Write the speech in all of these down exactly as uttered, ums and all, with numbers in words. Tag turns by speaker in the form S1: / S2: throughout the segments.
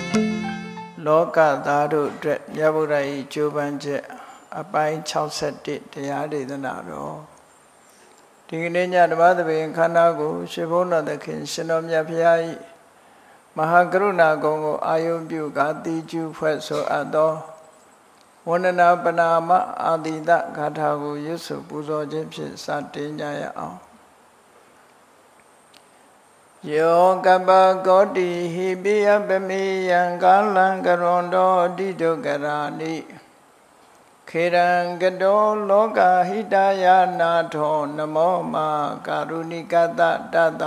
S1: လောကသားတို့အတွက်မြတ်ဗုဒ္ဓ၏ကြိုးပမ်းချက်အပိုင်း၆၁တရားဒေသနာတော်ဒီကနေ့ညဓမ္မသဘင်ခန္ဓာကိုရှင်ဘုန်းတော်သခင်ရှင်တော်မြတ်ဖရာ၏မဟာကရုဏာကုံကိုအာယုပြုကာတိကျူဖွဲ့ဆိုအပ်သောဝန္ဒနာပနာမအာတိတဂါထာကိုရွတ်ဆိုပူဇော်ခြင်းဖြင့်စတင်ကြရအောင်ယောကပကောတိဟိပိယပမေယံကာလံကရွန်တောတိတုကရာနိခေရံကတောလောကဟိတယနာထောနမောမာကာရုဏိကတတတ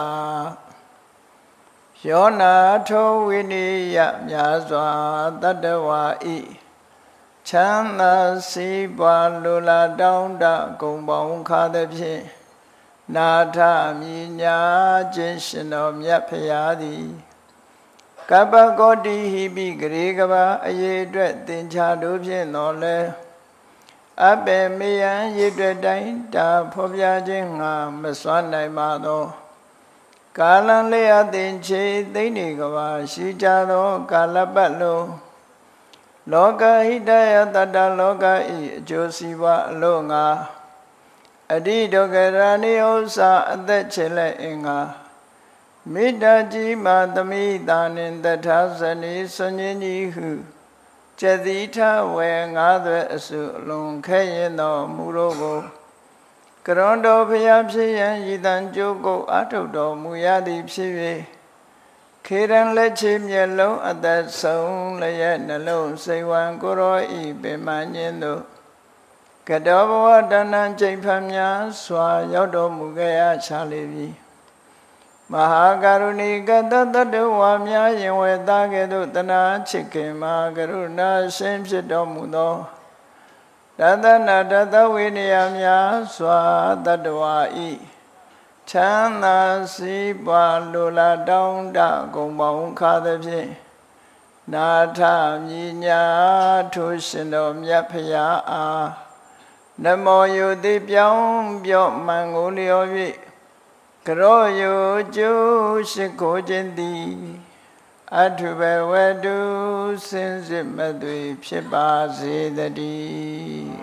S1: ယောနာထောဝိနိယမြာစွာတတဝါဤချမ်းသာစီးပွားလိုလားတောင်းတဂုံပေါင်းခါသဖြင့်နာထမြညာခြင်းရှင်တော်မြတ်ဖရာသည်ကပ္ပကောတိဟိပိဂရေကဘာအရေးအတွက်သင်္ချာတို့ဖြင့်တော်လဲအပေမေယံရေအတွက်တိုင်းတာဖော်ပြခြင်းငါမစွမ်းနိုင်ပါသောကာလံလေးအသင်ချေသိနေကဘာရှိကြသောကာလပတ်လုံးလောကဟိတယတတလောကဤအကျိုးစီးပွားအလို့ငါအတိဒုက္ခရာနိဥ္စာအသက်ချေလက်အင်္ဂါမေတ္တာကြီးမာသမိတာနှင့်တထာဇနီဆွန်ခြင်းကြီးဟုကျတိထဝေငါးသွဲအစုအလုံးခဲရင်တော်မူတော့ကိုကရွန်တော်ဖျားဖြစ်ရန်ရည်တန်ကြိုးကိုအထုတ်တော်မူရသည်ဖြစ်၍ခေရန်လက်ချေမျက်လုံးအသက်ဆုံးလျက်နှလုံးစိတ်ဝံကိုရောဤပင်မညင်းတို့ကတောဘဝတဏ္ဍချိန်ဖန်များစွာရောက်တော်မူခဲ့ရချလေပြီမဟာကရုဏီကတတတဝါများရင်ဝေသားကဲ့သို့တနာချစ်ခင်မှာကရုဏာရှင်ဖြစ်တော်မူသောတသနာတသဝိနည်းများစွာတတဝါဤချမ်းသာစီးပွားလိုလားတောင်းတဂုံပေါင်းခါသဖြင့်နာထမြညာထိုရှင်တော်မြတ်ဖရာအားနမောယုတိပြောင်းပြော့မှန်ကိုလျော်၍ကရောယုကျိုးရှိခိုးခြင်းသည်အထုဘဝတုစင်စစ်မသွေဖြစ်ပါစေတည်း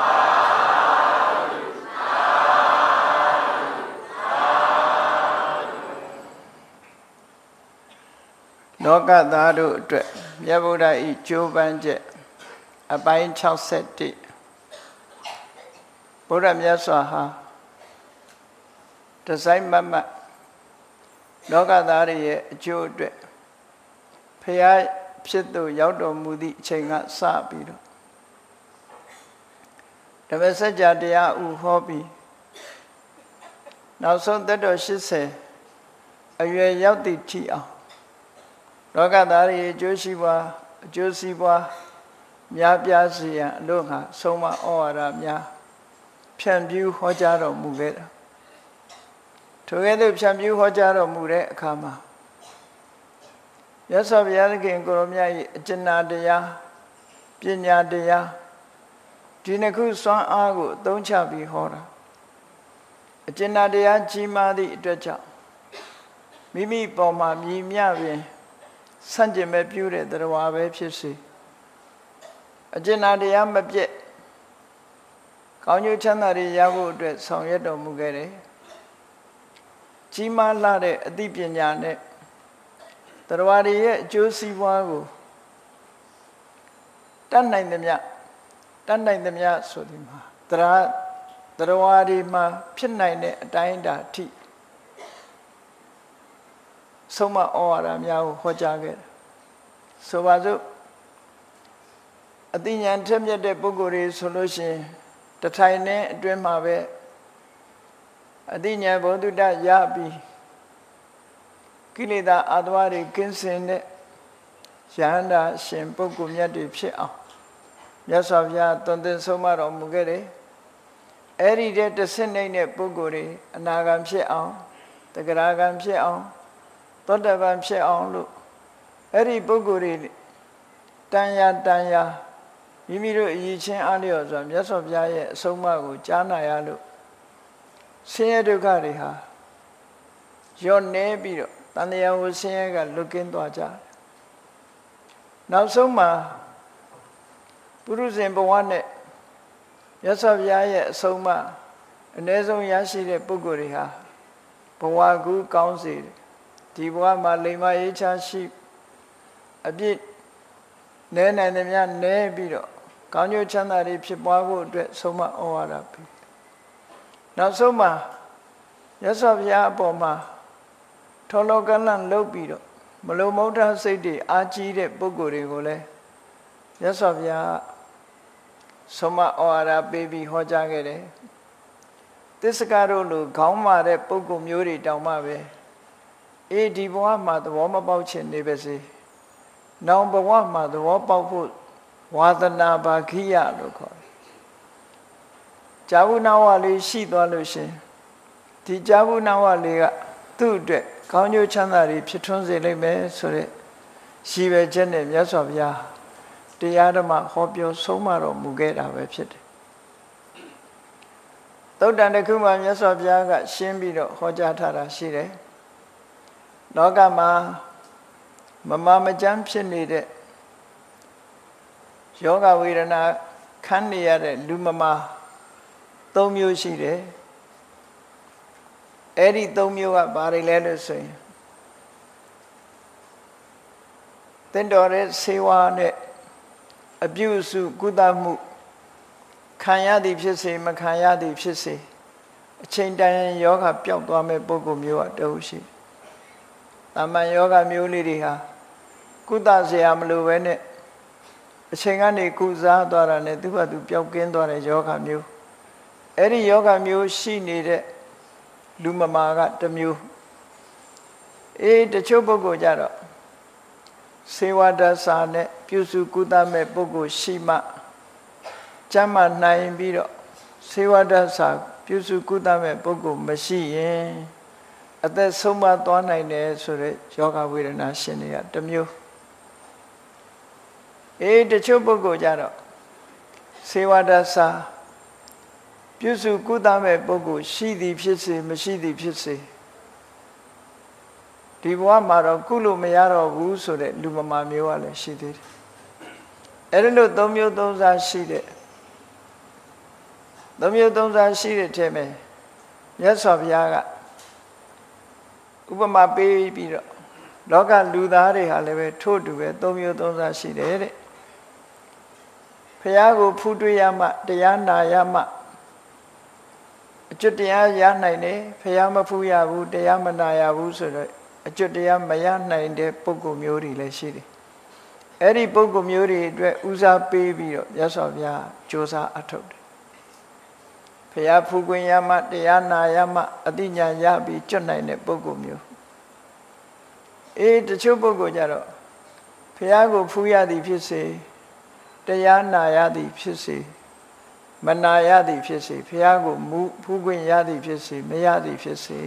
S1: လောကသားတို့အတွက်မြတ်ဗုဒ္ဓ၏ကြိုးပမ်းချက်အပိုင်း၆၁ဘုရားမြတ်စွာဟာတစိုက်မတ်မတ်လောကသားတွေရဲ့အကျိုးအတွက်ဖရာဖြစ်သူရောက်တော်မူသည့်အချိန်ကစပြီးတော့ဓမ္မစကြာတရားဥဟောပြီးနောက်ဆုံးသက်တော်၈၀အရွယ်ရောက်သည့်ထိအောင်လောကသားတွေအကျိုးရှိပွားအကျိုးစီးပွားများပြားစေရန်အလို့ငါဆုံးမဩဝါဒများဖြန့်ဖြူးဟောကြားတော်မူခဲ့တာထိုကဲ့သို့ဖြန့်ဖြူးဟောကြားတော်မူတဲ့အခါမှာမြတ်စွာဘုရားသခင်ကိုရောမြတ်၏အကျဉ်းတရားပညာတရားဒီနှစ်ခုစွမ်းအားကိုအသုံးချပြီးဟောတာအကျဉ်းတရားကြီးမားသည့်အတွက်ကြောင့်မိမိပေါ်မှာမြည်မြပင်ဆန့်ကျင်မဲ့ပြုတဲ့တရားပဲဖြစ်စေအကျဉ်းတရားမပြည့်ကောင်းကျိုးချမ်းသာတွေရဖို့အတွက်ဆောင်ရွက်တော်မူခဲ့တယ်ကြီးမားလာတဲ့အသိပညာနဲ့တရားတွေရဲ့အကျိုးစီးပွားကိုတတ်နိုင်သမျှတတ်နိုင်သမျှဆိုဒီမှာတရားတရားတွေမှာဖြစ်နိုင်တဲ့အတိုင်းအတာအထိဆုံးမဩဝါဒများကိုဟောကြားခဲ့တယ်ဆိုပါစို့အသိဉာဏ်ထက်မြက်တဲ့ပုဂ္ဂိုလ်တွေဆိုလို့ရှိရင်တထိုင်နဲ့အတွင်းမှာပဲအသိဉာဏ်ဘုဒ္ဓတရပြီးကိလေသာအာသဝတွေကင်းစင်တဲ့ယဟန္တာရှင်ပုဂ္ဂိုလ်မြတ်တွေဖြစ်အောင်မြတ်စွာဘုရားသွန်သင်ဆုံးမတော်မူခဲ့တယ်အဲ့ဒီတဲ့တဆင့်နေတဲ့ပုဂ္ဂိုလ်တွေအနာဂံဖြစ်အောင်တဂရဂံဖြစ်အောင်သောတပန်ဖြစ်အောင်လို့အဲ့ဒီပုဂ္ဂိုလ်တွေတန်ရာတန်ရာမိမိတို့အရည်ချင်းအားလျော်စွာမြတ်စွာဘုရားရဲ့အဆုံးအမကိုကြားနာရလို့ဆင်းရဲဒုက္ခတွေဟာရော့နေပြီးတော့တန်တရားဝဆင်းရဲကလွတ်ကင်းသွားကြတယ်နောက်ဆုံးမှာပုရုဇဉ်ဘဝနဲ့မြတ်စွာဘုရားရဲ့အဆုံးအမအ ਨੇ ဆုံးရရှိတဲ့ပုဂ္ဂိုလ်တွေဟာဘဝကူးကောင်းစေတယ်ဒီဘဝမှာလိမ္မာရေးချရှိအပြည့်နဲနိုင်သမျှနဲပြီးတော့ကောင်းကျိုးချမ်းသာတွေဖြစ်ပွားဖို့အတွက်ဆုံးမဩဝါဒပေးနောက်ဆုံးမှာမြတ်စွာဘုရားအပေါ်မှာထောလောကလန့်လုပ်ပြီးတော့မလုံမုဒ္ဒစိတ်တွေအာကြီးတဲ့ပုဂ္ဂိုလ်တွေကိုလည်းမြတ်စွာဘုရားဆုံးမဩဝါဒပေးပြီးဟောကြားခဲ့တယ်သစ္စကတို့လိုခေါင်းမာတဲ့ပုဂ္ဂိုလ်မျိုးတွေတောင်မှပဲအေးဒီဘဝမှာသဘောမပေါက်ချင်နေပါစေနောင်ဘဝမှာသဘောပေါက်ဖို့ဝါသနာဘာခိယလို့ခေါ်တယ်။ကြာဘူးနာဝလေးရှိသွားလို့ရှင်ဒီကြာဘူးနာဝလေးကသူ့အတွက်ကောင်းကျိုးချမ်းသာတွေဖြစ်ထွန်းစေလိမ့်မယ်ဆိုတဲ့ရည်ပဲချက်နဲ့မြတ်စွာဘုရားတရားဓမ္မဟောပြောဆုံးမတော်မူခဲ့တာပဲဖြစ်တယ်။သုတ်တန်တစ်ခုမှာမြတ်စွာဘုရားကရှင်းပြီးတော့ဟောကြားထားတာရှိတယ်။လောကမှာမမမကျမ်းဖြစ်နေတဲ့ယောဂဝေဒနာခံနေရတဲ့လူမမာသုံးမျိုးရှိတယ်အဲ့ဒီသုံးမျိုးကဘာတွေလဲလို့ဆိုရင်သင်တော်တဲ့ဆေးဝါးနဲ့အပြုစုကုသမှုခံရသည်ဖြစ်စေမခံရသည်ဖြစ်စေအချိန်တန်ယောဂပျောက်သွားမဲ့ပုဂ္ဂိုလ်မျိုးအတူရှိတာမန်ယောဂမျိုးလေးတွေဟာကုသเสียမလို့ပဲနဲ့အချိန်ကနေကုစားသွားတာနဲ့သူ့ဘာသူပျောက်ကင်းသွားတဲ့ယောဂမျိုးအဲ့ဒီယောဂမျိုးရှိနေတဲ့လူမမာကတစ်မျိုးအေးတချို့ပုဂ္ဂိုလ်ကြတော့စေဝဒစာနဲ့ပြုစုကုသမဲ့ပုဂ္ဂိုလ်ရှိမှကျမ်းမာနိုင်ပြီးတော့စေဝဒစာပြုစုကုသမဲ့ပုဂ္ဂိုလ်မရှိရင်အသက်ဆုံးမသွားနိုင်တယ်ဆိုတဲ့ယောဂဝေဒနာရှင်တွေကတစ်မျိုးအေးတချို့ပုဂ္ဂိုလ်ကြတော့စေဝဒစာပြုစုကုသမဲ့ပုဂ္ဂိုလ်ရှိသည်ဖြစ်စေမရှိသည်ဖြစ်စေဒီဘဝမှာတော့ကုလို့မရတော့ဘူးဆိုတဲ့လူမမာမျိုးကလည်းရှိသေးတယ်အဲ့ဒီလိုသုံးမျိုးသုံးစားရှိတဲ့သုံးမျိုးသုံးစားရှိတဲ့ထဲမှာမြတ်စွာဘုရားကဥပမာပေးပြီးတော့လောကလူသားတွေဟာလည်းပဲထို့တူပဲသုံးမျိုးသုံးစားရှိတယ်တဲ့ဘုရားကိုဖူးတွေ့ရမှတရားနာရမှအကျွတ်တရားရနိုင်တယ်ဘုရားမဖူးရဘူးတရားမနာရဘူးဆိုတော့အကျွတ်တရားမရနိုင်တဲ့ပုဂ္ဂိုလ်မျိုးတွေလည်းရှိတယ်အဲ့ဒီပုဂ္ဂိုလ်မျိုးတွေအတွက်ဦးစားပေးပြီးတော့မြတ်စွာဘုရားကြိုးစားအထောက်တယ်ဘုရားဖူးခွင့်ရမှတရားနာရမှအတိညာရပြီးကျွတ်နိုင်တဲ့ပုဂ္ဂိုလ်မျိုးအေးတချို့ပုဂ္ဂိုလ်ကြတော့ဘုရားကိုဖူးရသည်ဖြစ်စေတရားနာရသည်ဖြစ်စေမနာရသည်ဖြစ်စေဘုရားကိုမူဖူးခွင့်ရသည်ဖြစ်စေမရသည်ဖြစ်စေ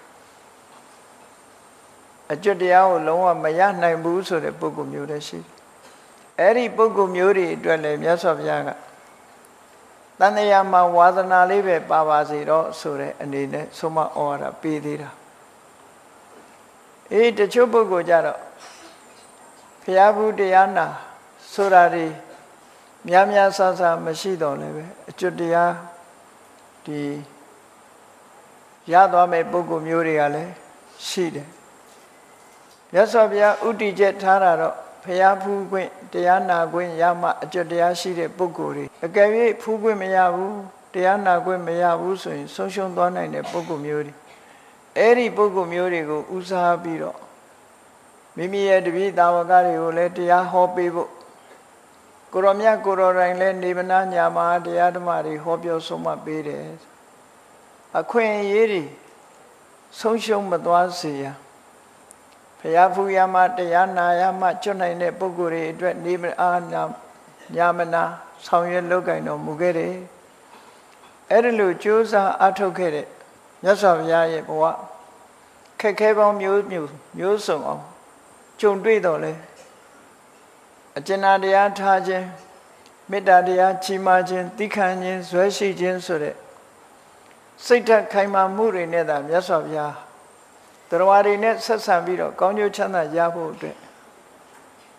S1: အကျွတ်တရားကိုလုံးဝမရနိုင်ဘူးဆိုတဲ့ပုဂ္ဂိုလ်မျိုးလည်းရှိတယ်အဲ့ဒီပုဂ္ဂိုလ်မျိုးတွေအတွက်လည်းမြတ်စွာဘုရားကတန်တရားမှာဝါသနာလေးပဲပါပါစေတော့ဆိုတဲ့အနေနဲ့ဆုံးမဩဝါဒပေးသေးတာအေးတချို့ပုဂ္ဂိုလ်ကြတော့ဘုရားဘူးတရားနာဆိုတာတွေများများဆဆမရှိတော့လည်းပဲအကျွတ်တရားဒီရသွားမဲ့ပုဂ္ဂိုလ်မျိုးတွေကလည်းရှိတယ်မြတ်စွာဘုရားဥတီချက်ထားတာတော့ဘုရားဖူးခွင့်တရားနာခွင့်ရမှအကျွတ်တရားရှိတဲ့ပုဂ္ဂိုလ်တွေအကယ်၍ဖူးခွင့်မရဘူးတရားနာခွင့်မရဘူးဆိုရင်ဆုံးရှုံးသွားနိုင်တဲ့ပုဂ္ဂိုလ်မျိုးတွေအဲ့ဒီပုဂ္ဂိုလ်မျိုးတွေကိုဦးစားပြီးတော့မိမိရဲ့တပည့်သားဝကတွေကိုလည်းတရားဟောပေးဖို့ကိုရောမြတ်ကိုရောတိုင်းလည်းနေမနာညာမှာတရားဓမ္မတွေဟောပြောဆုံးမပေးတယ်အခွင့်အရေးတွေဆုံးရှုံးမသွားစေရန်ဘုရားဖူးရမှတရားနာရမှကျွတ်နိုင်တဲ့ပုဂ္ဂိုလ်တွေအတွက်နေမအားညာမနာဆောင်ရွက်လုပ်ကိုင်တော်မူခဲ့တယ်အဲ့ဒီလိုကြိုးစားအထောက်ခဲ့တဲ့မြတ်စွာဘုရားရဲ့ဘဝခက်ခဲပေါင်းမျိုးမျိုးမျိုးစုံအောင်ကြုံတွေ့တော်လဲအကျဉ်းတရားထားခြင်းမေတ္တာတရားချီးမွမ်းခြင်းသီးခံခြင်းဇွဲရှိခြင်းဆိုတဲ့စိတ်ဓာတ်ခိုင်မာမှုတွေနဲ့သာမြတ်စွာဘုရားတရားတွေနဲ့ဆက်ဆံပြီးတော့ကောင်းကျိုးချမ်းသာရဖို့အတွက်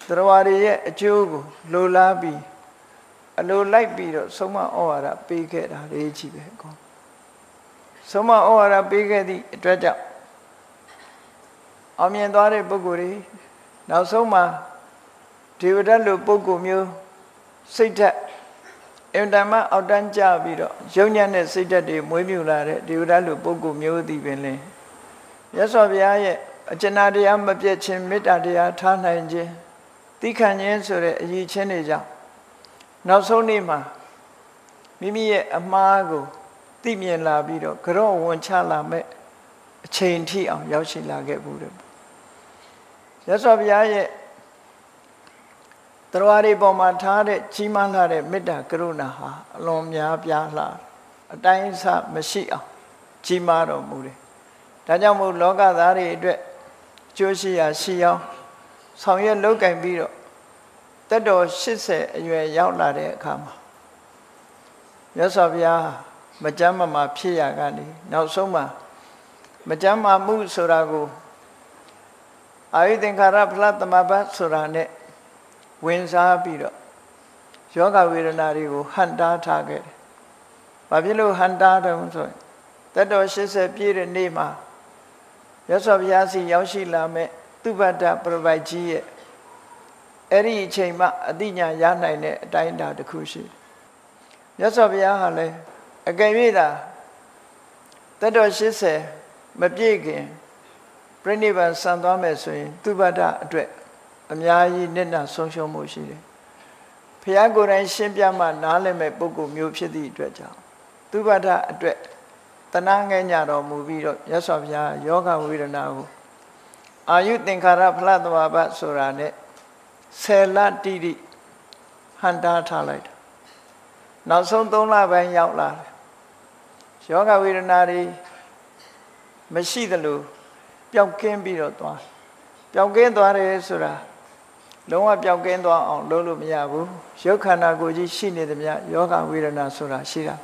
S1: တရားရည်ရဲ့အကျိုးကိုလိုလားပြီးအလိုလိုက်ပြီးတော့ဆုံးမဩဝါဒပေးခဲ့တာလေးကြီးပဲကောဆုံးမဩဝါဒပေးခဲ့သည့်အတွက်ကြောင့်အောင်မြင်သွားတဲ့ပုဂ္ဂိုလ်တွေနောက်ဆုံးမှာဒေဝဒတ်လိုပုဂ္ဂိုလ်မျိုးစိတ်ဓာတ်အင်တမအောက်တန်းကြပြီးတော့ယုံညံ့တဲ့စိတ်ဓာတ်တွေမွေးမြူလာတဲ့ဒေဝဒတ်လိုပုဂ္ဂိုလ်မျိုးသည်ပင်လင်မြတ်စွာဘုရားရဲ့အကျဉ်းတရားမပြတ်ခြင်းမေတ္တာတရားထားနိုင်ခြင်းသိခံခြင်းဆိုတဲ့အရေးချင်းတွေကြောင့်နောက်ဆုံးနေ့မှာမိမိရဲ့အမှားကိုသိမြင်လာပြီးတော့ကြော့ဝန်ချလာမဲ့အချိန်ထိအောင်ရောက်ရှိလာခဲ့ဘူးတဲ့မြတ်စွာဘုရားရဲ့တရားတွေပေါ်မှာထားတဲ့ကြီးမားလာတဲ့မေတ္တာကရုဏာဟာအလွန်များပြားလာအတိုင်းအဆမရှိအောင်ကြီးမားတော်မူတယ်ဒါကြောင့်မို့လောကသားတွေအတွက်ကျိုးရှိရာရှိအောင်ဆောင်ရွက်လုပ်ကင်ပြီးတော့တက်တော်၈၀အရွယ်ရောက်လာတဲ့အခါမှာမြတ်စွာဘုရားမကြမ်းမမာဖြစ်ရကနေနောက်ဆုံးမှာမကြမ်းမာမှုဆိုတာကိုအာယုသင်္ခါရဖလားသမဘတ်ဆိုတာနဲ့ဝင်စားပြီးတော့ယောဂဝေဒနာတွေကိုဟန်တားထားခဲ့တယ်။ဘာဖြစ်လို့ဟန်တားတယ်ဆိုရင်တက်တော်၈၀ပြည့်တဲ့နေ့မှာမြတ်စွာဘုရားစီရောက်ရှိလာမဲ့သုဘတ္တပရပိုက်ကြီးရဲ့အဲ့ဒီအချိန်မှအတိညာရနိုင်တဲ့အတိုင်းအတာတစ်ခုရှိတယ်။မြတ်စွာဘုရားဟာလည်းအကယ်၍သာတက်တော်၈၀မပြည့်ခင်ပြိဋိဘံဆံသွားမယ်ဆိုရင်သုဘတ္တအတွက်အများကြီးနစ်နာဆုံးရှုံးမှုရှိတယ်။ဘုရားကိုယ်တိုင်ရှင်းပြမှနားလည်မဲ့ပုဂ္ဂိုလ်မျိုးဖြစ်သည့်အတွက်ကြောင့်သုဘတ္တအတွက်တဏှာငဲ့ညတော်မူပြီးတော့မြတ်စွာဘုရားယောဂဝေဒနာကိုအာယုသင်္ခါရဖလားသဘာဝဆိုတာနဲ့ဆယ်လတိတိဟန်တားထားလိုက်တာနောက်ဆုံးသုံးလပိုင်းရောက်လာတယ်ယောဂဝေဒနာတွေမရှိသလိုပျောက်ကင်းပြီးတော့သွားပျောက်ကင်းသွားတယ်ဆိုတာလုံးဝပျောက်ကင်းသွားအောင်လုပ်လို့မရဘူးရုပ်ခန္ဓာကိုယ်ကြီးရှိနေသမျှယောဂဝေဒနာဆိုတာရှိတာ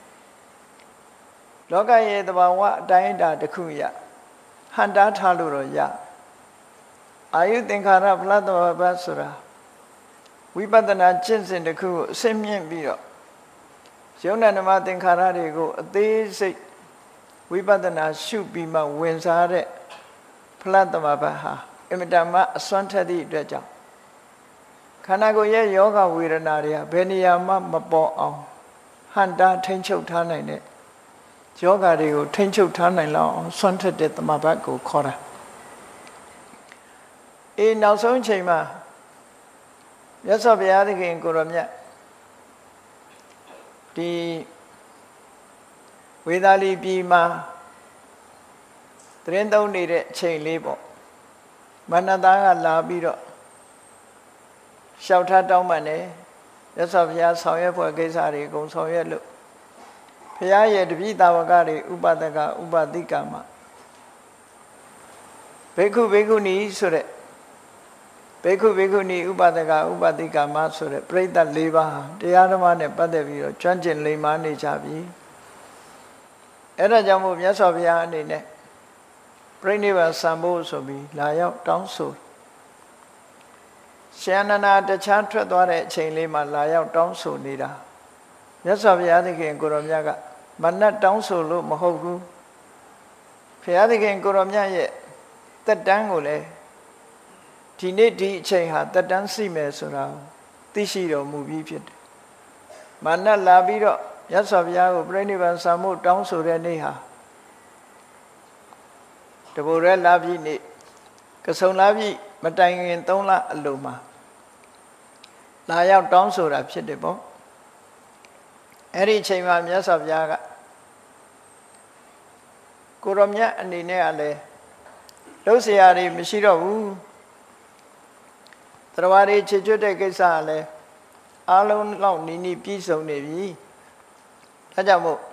S1: လောကရဲ့သဘာဝအတိုင်းအတာတစ်ခုရဟန်တားထားလို့တော့ရအာယုသင်္ခါရဖလားသဘာဝဆိုတာဝိပဿနာကျင့်စဉ်တစ်ခုကိုအစစ်မြင့်ပြီးတော့ယုံနာဓမ္မသင်္ခါရတွေကိုအသေးစိတ်ဝိပဿနာရှုပြီးမှဝင်စားတဲ့ဖလားသဘာဝဟာအမြဲတမ်းအစွမ်းထက်သည့်အတွက်ကြောင့်ခန္ဓာကိုယ်ရဲ့ယောဂဝေဒနာတွေကဘယ်နေရာမှမပေါ်အောင်ဟန်တားထိန်းချုပ်ထားနိုင်တဲ့ယောဂတွေကိုထိန်းချုပ်ထားနိုင်လောက်အောင်စွမ်းထက်တဲ့သမဘတ်ကိုခေါ်တာအေးနောက်ဆုံးချိန်မှာမြတ်စွာဘုရားသခင်ကိုရောမြတ်ဒီဝေသာလီပြည်မှာတရင်သုံးနေတဲ့အချိန်လေးပေါ့မနသားကလာပြီးတော့လျှောက်ထားတောင်းပန်တယ်မြတ်စွာဘုရားဆောင်ရွက်ဖွယ်ကိစ္စတွေအကုန်ဆောင်ရွက်လို့ဘုရားရဲ့တပည့်တာဝကတွေဥပဒကဥပတိကမှာဘေကုဘေကုနီဆိုတဲ့ဘေကုဘေကုနီဥပဒကဥပတိကမဆိုတဲ့ပြိဿ၄ပါးတရားဓမ္မနဲ့ပတ်သက်ပြီးတော့ကျွမ်းကျင်လိမ္မာနေကြပြီအဲ့ဒါကြောင့်မို့မြတ်စွာဘုရားအနေနဲ့ပြိဋိဘံဆံဖို့ဆိုပြီးလာရောက်တောင်းဆိုရှင်အနန္ဒာတခြားထွက်သွားတဲ့အချိန်လေးမှာလာရောက်တောင်းဆိုနေတာမြတ်စွာဘုရားသခင်ကိုရောမြတ်ကမနတ်တောင်းဆိုလို့မဟုတ်ဘူးဘုရားသခင်ကိုရောမြတ်ရဲ့တက်တန်းကိုလည်းဒီနေ့ဒီအချိန်ဟာတက်တန်းစီမယ်ဆိုတာသိရှိတော်မူပြီးဖြစ်တယ်မနတ်လာပြီးတော့မြတ်စွာဘုရားကိုပြိဋိဘံဆံဖို့တောင်းဆိုတဲ့နေ့ဟာတဘူရဲလာပြီနေ့ကဆုံလာပြီမတိုင်ခင်သုံးလအလိုမှာလာရောက်တောင်းဆိုတာဖြစ်တယ်ပေါ့အဲ့ဒီအချိန်မှာမြတ်စွာဘုရားကကိုရောမြတ်အနေနဲ့ကလည်းလှုပ်ရှားတွေမရှိတော့ဘူးတရားတွေချေချွတ်တဲ့ကိစ္စကလည်းအားလုံးလောက်နီးနီးပြည့်စုံနေပြီဒါကြောင့်မို့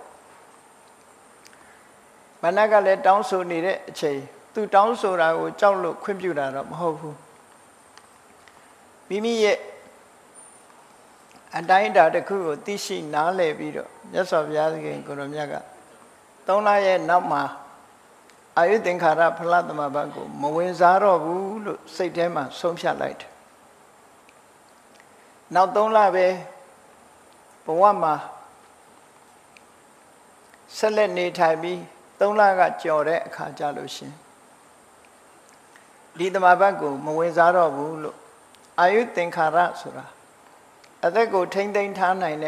S1: မနက်ကလည်းတောင်းဆိုနေတဲ့အချိန်သူတောင်းဆိုတာကိုကြောက်လို့ခွင့်ပြုတာတော့မဟုတ်ဘူးမိမိရဲ့အတိုင်းအတာတစ်ခုကိုသိရှိနားလည်ပြီးတော့မြတ်စွာဘုရားသခင်ကိုရောမြတ်ကသုံးလရဲ့နောက်မှာအာယုသင်္ခါရဖလားသမဘတ်ကိုမဝင်စားတော့ဘူးလို့စိတ်ထဲမှာဆုံးဖြတ်လိုက်တယ်နောက်သုံးလပဲဘဝမှာဆက်လက်နေထိုင်ပြီးသုံးလကကြော်တဲ့အခါကြလို့ရှင်ဒီတမဘတ်ကိုမဝင်စားတော့ဘူးလို့အာယုသင်္ခါရဆိုတာအသက်ကိုထိမ့်သိမ်းထားနိုင်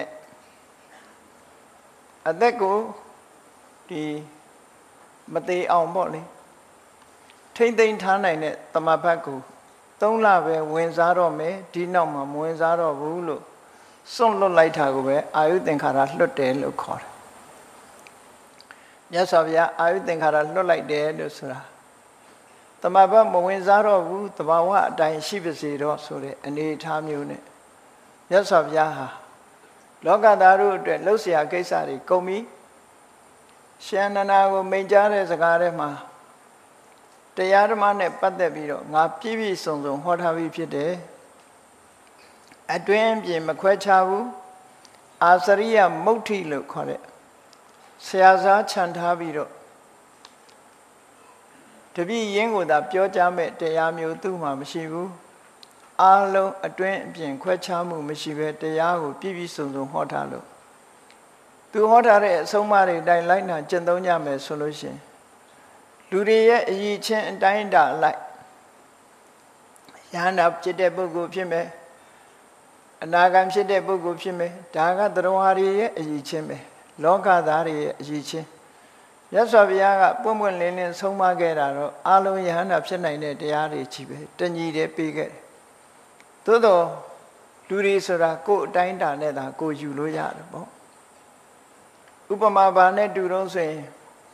S1: တဲ့အသက်ကိုဒီမသေးအောင်ပေါ့လေထိမ့်သိမ်းထားနိုင်တဲ့တမဘတ်ကိုသုံးလပဲဝင်စားတော့မယ်ဒီနောက်မှာမဝင်စားတော့ဘူးလို့စွန့်လွတ်လိုက်တာကိုပဲအာယုသင်္ခါရလွတ်တယ်လို့ခေါ်တယ်မြတ်စွာဘုရားအာယုသင်္ခါရလွတ်လိုက်တယ်လို့ဆိုတာတမဘတ်မဝင်စားတော့ဘူးတဘာဝအတိုင်းရှိပါစေတော့ဆိုတဲ့အနေအထားမျိုးနဲ့မြတ်စွာဘုရားဟာလောကသားတို့အတွက်လှုပ်ရှားကိစ္စတွေကုန်ပြီရှင်အနန္ဒာကိုမိန့်ကြားတဲ့စကားထဲမှာတရားဓမ္မနဲ့ပတ်သက်ပြီးတော့ငါပြည့်ပြည့်စုံစုံဟောထားပြီးဖြစ်တယ်အတွင်းပြင်မခွဲခြားဘူးအာစရိယမုဋ္ဌိလို့ခေါ်တဲ့ဆရာစားခြံထားပြီးတော့တပည့်ရင်းကိုသာပြောကြားမဲ့တရားမျိုးသူ့မှာမရှိဘူးအားလုံးအတွင်းအပြင်ခွဲခြားမှုမရှိဘဲတရားကိုပြည့်ပြည့်စုံစုံဟောထားလို့သူဟောထားတဲ့အဆုံးအမတွေတိုင်းလိုက်နာကျင့်သုံးကြမယ်ဆိုလို့ရှိရင်လူတွေရဲ့အည်ချင်းအတိုင်းအတာအလိုက်ယန္တာဖြစ်တဲ့ပုဂ္ဂိုလ်ဖြစ်မယ်အနာဂံဖြစ်တဲ့ပုဂ္ဂိုလ်ဖြစ်မယ်ဒါကသရဝါတွေရဲ့အည်ချင်းပဲလောကသားတွေရဲ့အည်ချင်းမြတ်စွာဘုရားကပွင့်ပွင့်လင်းလင်းဆုံးမခဲ့တာတော့အလုံးယဟန္တာဖြစ်နိုင်တဲ့တရားတွေကြီးပဲတညီတည်းပေးခဲ့တယ်သို့တော့လူတွေဆိုတာကိုယ်အတိုင်းတာနဲ့သာကိုယ်ယူလို့ရတယ်ပေါ့ဥပမာဘာနဲ့တူတော့ဆိုရင်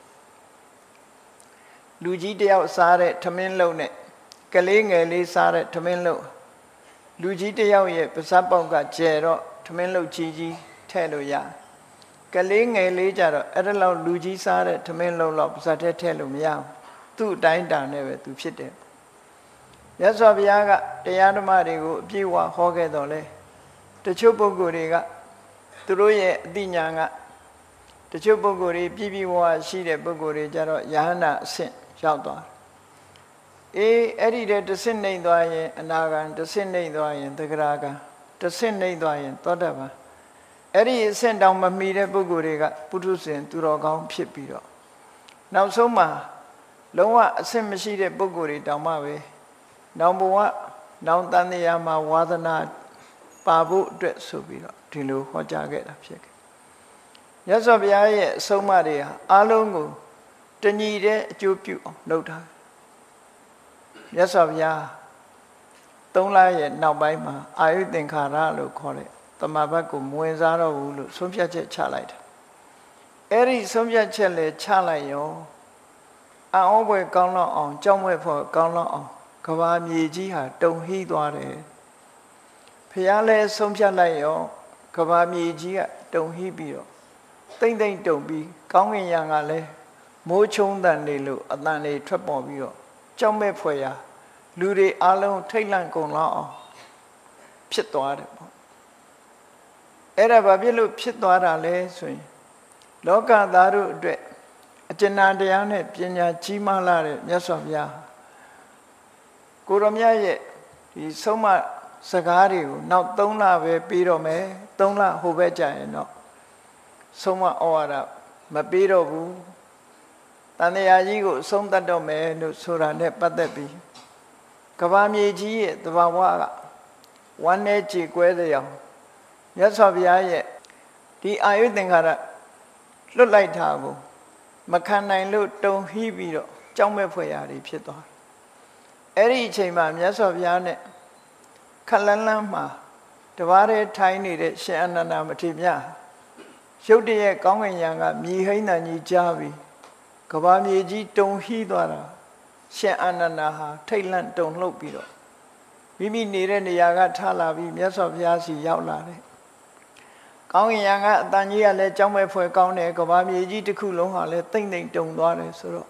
S1: လူကြီးတယောက်စားတဲ့ထမင်းလုံးနဲ့ကလေးငယ်လေးစားတဲ့ထမင်းလုံးလူကြီးတယောက်ရဲ့ပါးစပ်ပေါက်ကကျဲတော့ထမင်းလုံးကြီးကြီးထည့်လို့ရတယ်ကလေးငယ်လေးကြတော့အဲ့ဒါလောက်လူကြီးစားတဲ့ထမင်းလုံးလောက်ပါးစပ်ထဲထည့်လို့မရဘူးသူ့အတိုင်းတာနဲ့ပဲသူဖြစ်တယ်မြတ်စွာဘုရားကတရားဓမ္မတွေကိုအပြည့်အဝဟောခဲ့တော်လဲတချို့ပုဂ္ဂိုလ်တွေကသူတို့ရဲ့အသိဉာဏ်ကတချို့ပုဂ္ဂိုလ်တွေပြည့်ပြည့်ဝဝရှိတဲ့ပုဂ္ဂိုလ်တွေကြတော့ယဟန္တာအဆင့်ရောက်သွားအေးအဲ့ဒီတဲ့တစ်ဆင့်နှိမ့်သွားရင်အနာဂံတစ်ဆင့်နှိမ့်သွားရင်သဂရာဂံတစ်ဆင့်နှိမ့်သွားရင်သောတပန်အဲ့ဒီအဆင့်တောင်မမီတဲ့ပုဂ္ဂိုလ်တွေကပုထုဇဉ်သူတော်ကောင်းဖြစ်ပြီးတော့နောက်ဆုံးမှာလုံးဝအဆင့်မရှိတဲ့ပုဂ္ဂိုလ်တွေတောင်မှပဲနောင်ဘဝနောင်တန်တရားမှာဝါသနာပါဖို့အတွက်ဆိုပြီးတော့ဒီလိုဟောကြားခဲ့တာဖြစ်ခဲ့မြတ်စွာဘုရားရဲ့အဆုံးအမတွေဟာအလုံးကိုတညီတဲ့အကျိုးပြုအောင်လုပ်ထားမြတ်စွာဘုရားသုံးလရဲ့နောက်ပိုင်းမှာအာယုသင်္ခါရလို့ခေါ်တဲ့တမဘတ်ကိုမဝင်စားတော့ဘူးလို့ဆုံးဖြတ်ချက်ချလိုက်တာအဲ့ဒီဆုံးဖြတ်ချက်လေချလိုက်ရောအံ့ဩဖွယ်ကောင်းတော့အောင်ကြောက်မွဲ့ဖို့ကောင်းတော့အောင်ကဘာမြေကြီးဟာတုန်ဟိသွားတယ်ဘုရားလည်းဆုံးဖြတ်လိုက်ရောကဘာမြေကြီးကတုန်ဟိပြီးတော့တိမ့်တိမ့်တုန်ပြီးကောင်းကင်ယံကလည်းမိုးချုံတန်နေလို့အတန်တွေထွက်ပေါ်ပြီးတော့ကြောက်မဲ့ဖွယ်ရာလူတွေအလုံးထိတ်လန့်ကုန်လောက်အောင်ဖြစ်သွားတယ်ပေါ့အဲ့ဒါဘာဖြစ်လို့ဖြစ်သွားတာလဲဆိုရင်လောကသားတို့အတွက်အကျဉ်းတရားနဲ့ပညာကြီးမားလာတဲ့မြတ်စွာဘုရားကိုရောမြတ်ရဲ့ဒီဆုံးမစကားတွေကိုနောက်သုံးလပဲပြီးတော့မယ်သုံးလဟိုဘက်ကြာရင်တော့ဆုံးမဩဝါဒမပြီးတော့ဘူးတန်တရားကြီးကိုအဆုံးသတ်တော့မယ်လို့ဆိုတာနဲ့ပတ်သက်ပြီးကဘာမြေကြီးရဲ့သဘာဝကဝမ်းနဲ့ကြေကွဲတဲ့အောင်မြတ်စွာဘုရားရဲ့ဒီအာယုသင်္ခါရလွတ်လိုက်တာကိုမခံနိုင်လို့တုန်ဟိပြီးတော့ကြောက်မဲ့ဖွယ်ရာတွေဖြစ်သွားအဲ့ဒီအချိန်မှာမြတ်စွာဘုရားနဲ့ခလန်းလန်းမှာတပါးတည်းထိုင်နေတဲ့ရှင်အနန္ဒမထေရမြတ်ရုတ်တရက်ကောင်းကင်ယံကမြေဟိန်းတန်ကြီးကြားပြီးကဘာမြေကြီးတုန်ဟိသွားတာရှင်အနန္ဒဟာထိတ်လန့်တုန်လှုပ်ပြီးတော့မိမိနေတဲ့နေရာကထလာပြီးမြတ်စွာဘုရားစီရောက်လာတယ်ကောင်းကင်ယံကအတန်ကြီးကလည်းကြောက်မဲ့ဖွယ်ကောင်းတယ်ကဘာမြေကြီးတစ်ခုလုံးဟာလည်းတိမ့်တိမ့်တုန်သွားတယ်ဆိုတော့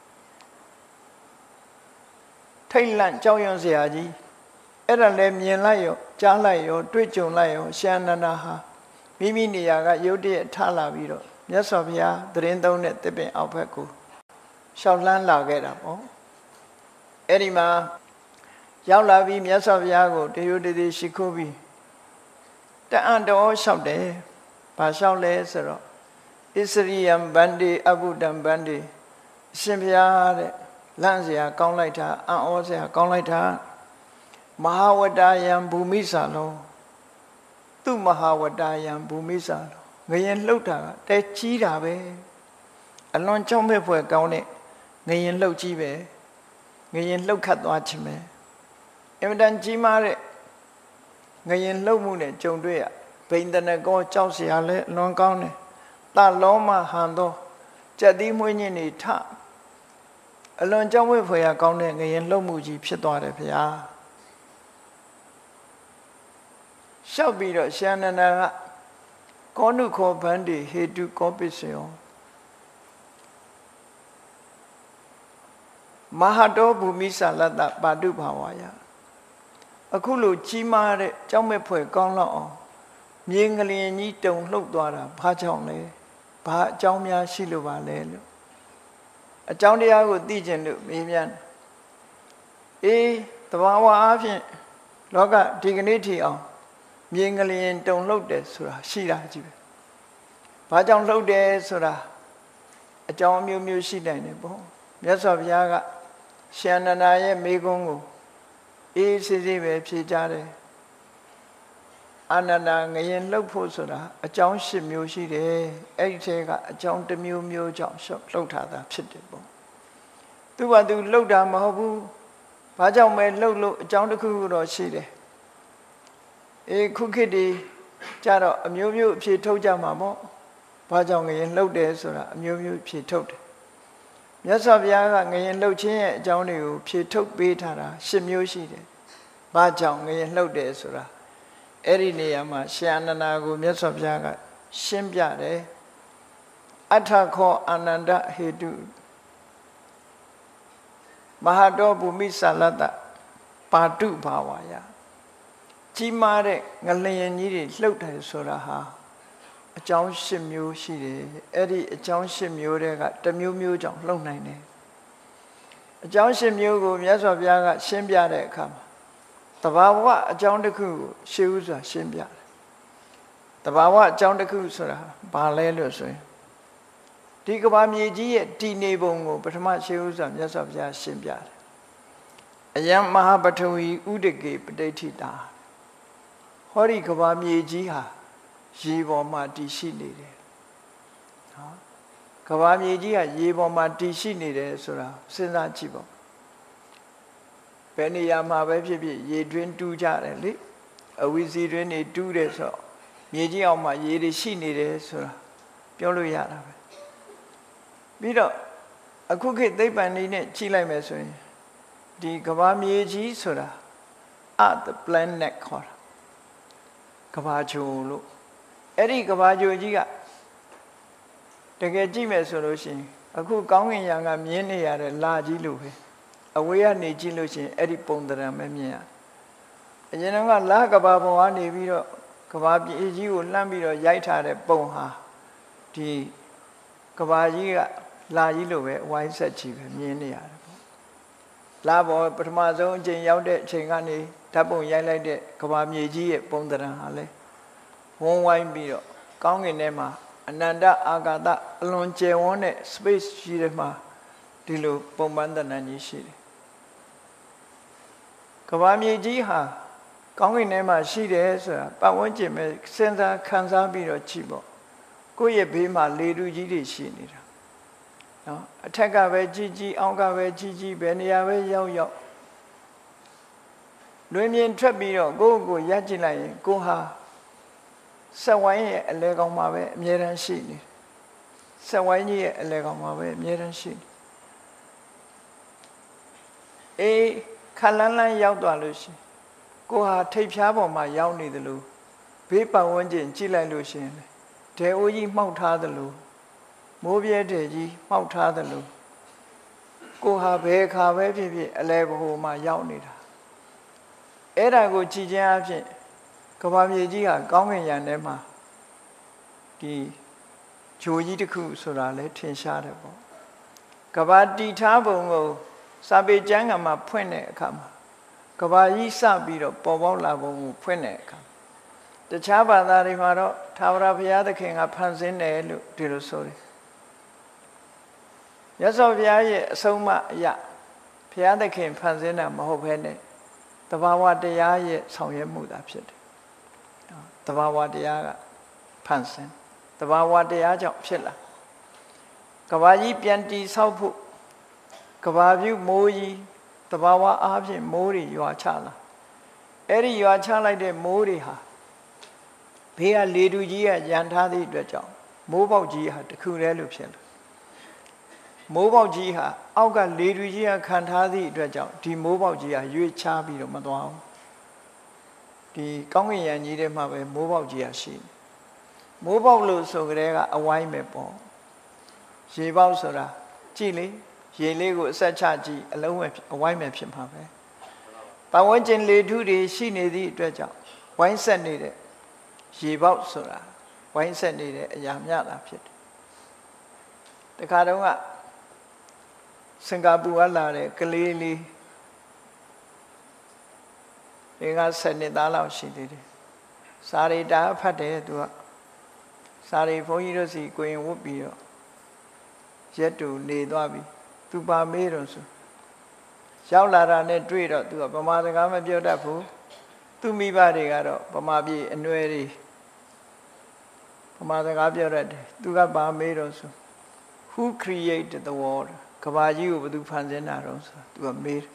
S1: ထိတ်လန့်ကြောက်ရွံ့စရာကြီးအဲ့ဒါလည်းမြင်လိုက်ရောကြားလိုက်ရောတွေ့ကြုံလိုက်ရောရှင်အနန္ဒဟာမိမိနေရာကရုတ်တရက်ထလာပြီးတော့မြတ်စွာဘုရားသတင်းသုံးတဲ့တစ်ပင်အောက်ဘက်ကိုရှောက်လှမ်းလာခဲ့တာပေါ့အဲ့ဒီမှာရောက်လာပြီးမြတ်စွာဘုရားကိုတရိုးတသေးရှိခိုးပြီးတအံ့တော်လျှောက်တယ်ဘာလျှောက်လဲဆိုတော့ဣစရိယံဗန္တိအဘုဒ္ဓံဗန္တိအရှင်ဘုရားတဲ့လန့်เสียကောင်းလိုက်တာအံ့ဩเสียကောင်းလိုက်တာမဟာဝတ္တယံဘူမိစာလုံးသူမဟာဝတ္တယံဘူမိစာလုံးငရင်လှုပ်တာကတဲကြီးတာပဲအလွန်ကြောက်မဲ့ဖွယ်ကောင်းတဲ့ငရင်လှုပ်ကြီးပဲငရင်လှုပ်ခတ်သွားခြင်းပဲအင်မတန်ကြီးမားတဲ့ငရင်လှုပ်မှုနဲ့ကြုံတွေ့ရဘိန္ဒနကောကြောက်เสียလဲအလွန်ကောင်းတယ်တလောမဟန်သောကြက်သီးမွှေးညင်းနေထအလွန်ကြောက်မဲ့ဖွယ်ကောင်းတဲ့ငရင်လှုပ်မှုကြီးဖြစ်သွားတယ်ဗျာလျှောက်ပြီးတော့ရှန္ဒနာကကောနုခောဗန္တိဟေတုကောပိစယောမဟာတောဘူမိဆာလတ္တပါတုဘာဝါယအခုလိုကြီးမားတဲ့ကြောက်မဲ့ဖွယ်ကောင်းလောက်အောင်မြေငလျင်ကြီးတုံလှုပ်သွားတာဘာကြောင့်လဲဘာအကြောင်းများရှိလို့ပါလဲလို့အကြောင်းတရားကိုသိကျင်လို့မေးမြန်းအေးတဘာဝအဖြစ်လောကဒီကနေ့ထိအောင်မြေငလျင်တုံလှုပ်တယ်ဆိုတာရှိတာကြည့်ပဲဘာကြောင့်လှုပ်တယ်ဆိုတာအကြောင်းမျိုးမျိုးရှိနိုင်တယ်ပေါ့မြတ်စွာဘုရားကရှန္ဒနာရဲ့မိဂုံးကိုအေးစစ်စစ်ပဲဖြေကြတယ်အာနန္ဒာငရင်လှုပ်ဖို့ဆိုတာအကြောင်းရှစ်မျိုးရှိတယ်အဲ့ဒီထဲကအကြောင်းတစ်မျိုးမျိုးကြောင့်လှုပ်ထားတာဖြစ်တယ်ပေါ့သူကသူလှုပ်တာမဟုတ်ဘူးဘာကြောင့်ပဲလှုပ်လို့အကြောင်းတစ်ခုခုတော့ရှိတယ်အေးခုခေတ်ဒီကြတော့အမျိုးမျိုးအဖြေထုတ်ကြမှာပေါ့ဘာကြောင့်ငရင်လှုပ်တယ်ဆိုတာအမျိုးမျိုးဖြေထုတ်တယ်မြတ်စွာဘုရားကငရင်လှုပ်ခြင်းရဲ့အကြောင်းတွေကိုဖြေထုတ်ပေးထားတာရှစ်မျိုးရှိတယ်ဘာကြောင့်ငရင်လှုပ်တယ်ဆိုတာအဲ့ဒီနေရာမှာရှန္ဒနာကိုမြတ်စွာဘုရားကရှင်းပြတယ်အထခောအာနန္ဒဟေတုမဟာတောဘူမိဆာလတ္တပါတုဘာဝါယကြီးမားတဲ့ငလျင်ကြီးတွေလှုပ်တယ်ဆိုတာဟာအကြောင်းရှစ်မျိုးရှိတယ်အဲ့ဒီအကြောင်းရှစ်မျိုးတွေကတစ်မျိုးမျိုးကြောင့်လှုပ်နိုင်တယ်အကြောင်းရှစ်မျိုးကိုမြတ်စွာဘုရားကရှင်းပြတဲ့အခါမှာတဘာဝအကြောင်းတစ်ခုကိုရှေးဥစွာရှင်းပြတယ်တဘာဝအကြောင်းတစ်ခုဆိုတာဘာလဲလို့ဆိုရင်ဒီကဘာမြေကြီးရဲ့တည်နေပုံကိုပထမရှေးဥစွာမြတ်စွာဘုရားရှင်းပြတယ်အယံမဟာပထဝီဥဒကေပဋိဋ္ဌိတာဟောဒီကဘာမြေကြီးဟာရေပေါ်မှာတည်ရှိနေတယ်နော်ကဘာမြေကြီးကရေပေါ်မှာတည်ရှိနေတယ်ဆိုတာစဉ်းစားကြည့်ပါဘယ်နေရာမှာပဲဖြစ်ဖြစ်ရေတွင်းတူးကြတယ်လေအဝီစီတွင်းနေတူးတယ်ဆိုတော့မြေကြီးအောင်မှာရေတွေရှိနေတယ်ဆိုတာပြောလို့ရတာပဲပြီးတော့အခုခေတ်သိပ္ပံနည်းနဲ့ကြည့်လိုက်မယ်ဆိုရင်ဒီကဘာမြေကြီးဆိုတာ Earth planet ခေါ်တာကဘာဂြိုဟ်လို့အဲ့ဒီကဘာဂြိုဟ်ကြီးကတကယ်ကြည့်မယ်ဆိုလို့ရှိရင်အခုကောင်းကင်ယံကမြင်နေရတဲ့လာကြီးလို့ပဲအဝေးကနေကြည့်လို့ရှိရင်အဲ့ဒီပုံသဏ္ဍာန်ပဲမြင်ရအရင်ကလာကဘာပေါ်ကနေပြီးတော့ကဘာပြေကြီးကိုလှမ်းပြီးတော့ရိုက်ထားတဲ့ပုံဟာဒီကဘာကြီးကလာကြီးလို့ပဲဝိုင်းဆက်ကြီးပဲမြင်နေရတယ်ပေါ့လာပေါ်ပထမဆုံးအချိန်ရောက်တဲ့အချိန်ကနေဓာတ်ပုံရိုက်လိုက်တဲ့ကဘာမြေကြီးရဲ့ပုံသဏ္ဍာန်ဟာလဲဝန်းဝိုင်းပြီးတော့ကောင်းကင်ထဲမှာအနန္တအာကာသအလွန်ကျယ်ဝန်းတဲ့ space ကြီးတွေမှာဒီလိုပုံပန်းသဏ္ဍာန်ကြီးရှိတယ်ကဘာမြေကြီးဟာကောင်းကင်ထဲမှာရှိတယ်ဆိုတာပတ်ဝန်းကျင်ပဲစဉ်းစားခံစားပြီးတော့ကြည့်ပေါ့ကိုယ့်ရဲ့ဘေးမှာလေတူကြီးတွေရှိနေတာနော်အထက်ကပဲကြီးကြီးအောက်ကပဲကြီးကြီးဘယ်နေရာပဲရောက်ရောက်လွင်မြင်ထွက်ပြီးတော့ကိုယ့်ကိုယ်ရပ်ကြည့်လိုက်ရင်ကိုဟာဆက်ဝိုင်းရဲ့အလဲကောင်မှာပဲအမြဲတမ်းရှိနေဆက်ဝိုင်းကြီးရဲ့အလဲကောင်မှာပဲအမြဲတမ်းရှိနေအေးခလန်းလန်းရောက်သွားလို့ရှိရင်ကိုဟာထိပ်ဖြားပေါ်မှာရောက်နေတယ်လို့ဘေးပတ်ဝန်းကျင်ကြည့်လိုက်လို့ရှိရင်ဒဲအိုးကြီးမှောက်ထားတယ်လို့မိုးပြဲတဲ့ကြီးမှောက်ထားတယ်လို့ကိုဟာဘယ်ခါပဲဖြစ်ဖြစ်အလဲဘိုမှာရောက်နေတာအဲ့ဒါကိုကြည်ခြင်းအဖြစ်ကဘာမြေကြီးဟာကောင်းကင်ယံထဲမှာဒီဂျိုကြီးတစ်ခုဆိုတာလဲထင်ရှားတယ်ပေါ့ကဘာတီထားပုံကိုစာပေကျမ်းကမှာဖွင့်တဲ့အခါမှာကဘာကြီးစပြီးတော့ပေါ်ပေါက်လာပုံကိုဖွင့်တဲ့အခါတခြားဘာသာတွေမှာတော့ထာဝရဘုရားသခင်ကဖန်ဆင်းတယ်လို့ဒီလိုဆိုတယ်မြတ်စွာဘုရားရဲ့အဆုံးအမအရာဘုရားသခင်ဖန်ဆင်းတာမဟုတ်ဘဲနဲ့တဘာဝတရားရဲ့ဆောင်ရွက်မှုသာဖြစ်တယ်တဘာဝတရားကဖန်ဆင်းတဘာဝတရားကြောင့်ဖြစ်လာကဘာကြီးပြန်တည်ဆောက်ဖို့ကဘာပြုမိုးကြီးတဘာဝအားဖြင့်မိုးတွေရွာချလာအဲ့ဒီရွာချလိုက်တဲ့မိုးတွေဟာဘေးကလေတူကြီးကရန်ထားသည့်အတွက်ကြောင့်မိုးပေါက်ကြီးဟာတခုတည်းလို့ဖြစ်လာမိုးပေါက်ကြီးဟာအောက်ကလေတူကြီးကခံထားသည့်အတွက်ကြောင့်ဒီမိုးပေါက်ကြီးဟာရွေ့ချပြီးတော့မသွားဘူးဒီကောင်းကင်ယံကြီးထဲမှာပဲမိုးပေါက်ကြီးဟာရှိမိုးပေါက်လို့ဆိုကြတဲ့ကအဝိုင်းပဲပေါ့ရေပေါက်ဆိုတာကြည့်လေရေလေးကိုအဆက်ချကြည့်အလုံးပဲအဝိုင်းပဲဖြစ်မှာပဲပတ်ဝန်းကျင်လေထုတွေရှိနေသည့်အတွက်ကြောင့်ဝိုင်းဆက်နေတဲ့ရေပေါက်ဆိုတာဝိုင်းဆက်နေတဲ့အရာမြတာဖြစ်တယ်တခါတုန်းကစင်ကာပူကလာတဲ့ကလေးလေးဒီကဆယ်နှစ်သားလောက်ရှိသေးတယ်စာရီတာဖတ်တယ်သူကစာရီဘုန်းကြီးတို့စီကိုရင်ဝတ်ပြီးတော့ရက်တူနေသွားပြီသူပါမေးတော့ဆိုရောက်လာတာနဲ့တွေ့တော့သူကဗမာစကားမပြောတတ်ဘူးသူမိဘတွေကတော့ဗမာပြည်အနွယ်တွေဗမာစကားပြောတတ်တယ်သူကပါမေးတော့ဆို Who created the world ကဘာကြီးကိုဘယ်သူဖန်ဆင်းတာတော့ဆိုသူကမေးတယ်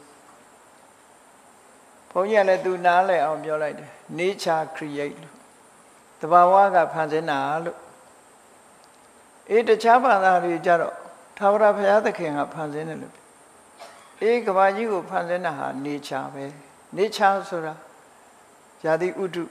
S1: ဘုန်းကြီးကလည်းသူနားလည်အောင်ပြောလိုက်တယ် Nature create လို့တဘာဝကဖန်ဆင်းတာလို့အေးတခြားဘာသာတွေကြတော့ထာဝရဘုရားသခင်ကဖန်ဆင်းတယ်လို့အေးကဘာကြီးကိုဖန်ဆင်းတာဟာ nature ပဲ nature ဆိုတာယာတိဥဒု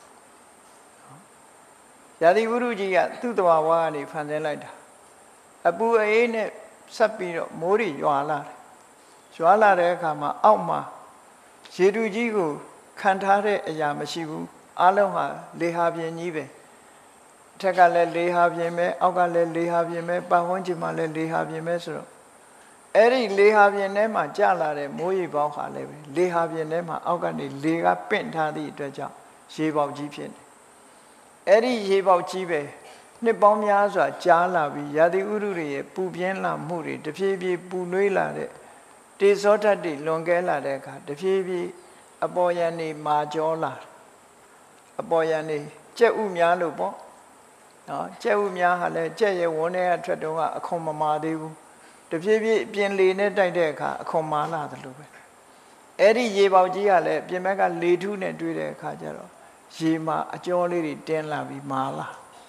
S1: ယာတိဥဒုကြီးကသူ့တဘာဝကနေဖန်ဆင်းလိုက်တာအပူအေးနဲ့ဆက်ပြီးတော့မိုးတွေရွာလာတယ်ရွာလာတဲ့အခါမှာအောက်မှာရေတူကြီးကိုခံထားတဲ့အရာမရှိဘူးအလုံးဟာလေဟာပြင်းကြီးပဲအထက်ကလည်းလေဟာပြင်းပဲအောက်ကလည်းလေဟာပြင်းပဲပတ်ဝန်းကျင်မှာလည်းလေဟာပြင်းပဲဆိုတော့အဲ့ဒီလေဟာပြင်းထဲမှာကျလာတဲ့မိုးရေပေါင်းဟာလည်းပဲလေဟာပြင်းထဲမှာအောက်ကနေလေကပင့်ထားသည့်အတွက်ကြောင့်ရေပေါက်ကြီးဖြစ်နေအဲ့ဒီရေပေါက်ကြီးပဲနှစ်ပေါင်းများစွာကြားလာပြီးရာသီဥတုတွေရဲ့ပူပြင်းလာမှုတွေတဖြည်းဖြည်းပူနွေးလာတဲ့တေဇောဓာတ်တွေလွန်ကဲလာတဲ့အခါတဖြည်းဖြည်းအပေါ်ယံနေမာကြောလာအပေါ်ယံနေကြက်ဥများလို့ပေါ့နော်ကြက်ဥများဟာလည်းကြက်ရဲ့ဝန်းထဲကထွက်တော့ကအခွန်မမာသေးဘူးတဖြည်းဖြည်းပြင်လေနဲ့တိုက်တဲ့အခါအခွန်မာလာတယ်လို့ပဲအဲ့ဒီရေပေါက်ကြီးကလည်းပြင်ဘက်ကလေထုနဲ့တွေ့တဲ့အခါကျတော့ရေမှာအကျော်လေးတွေတင်းလာပြီးမာလာ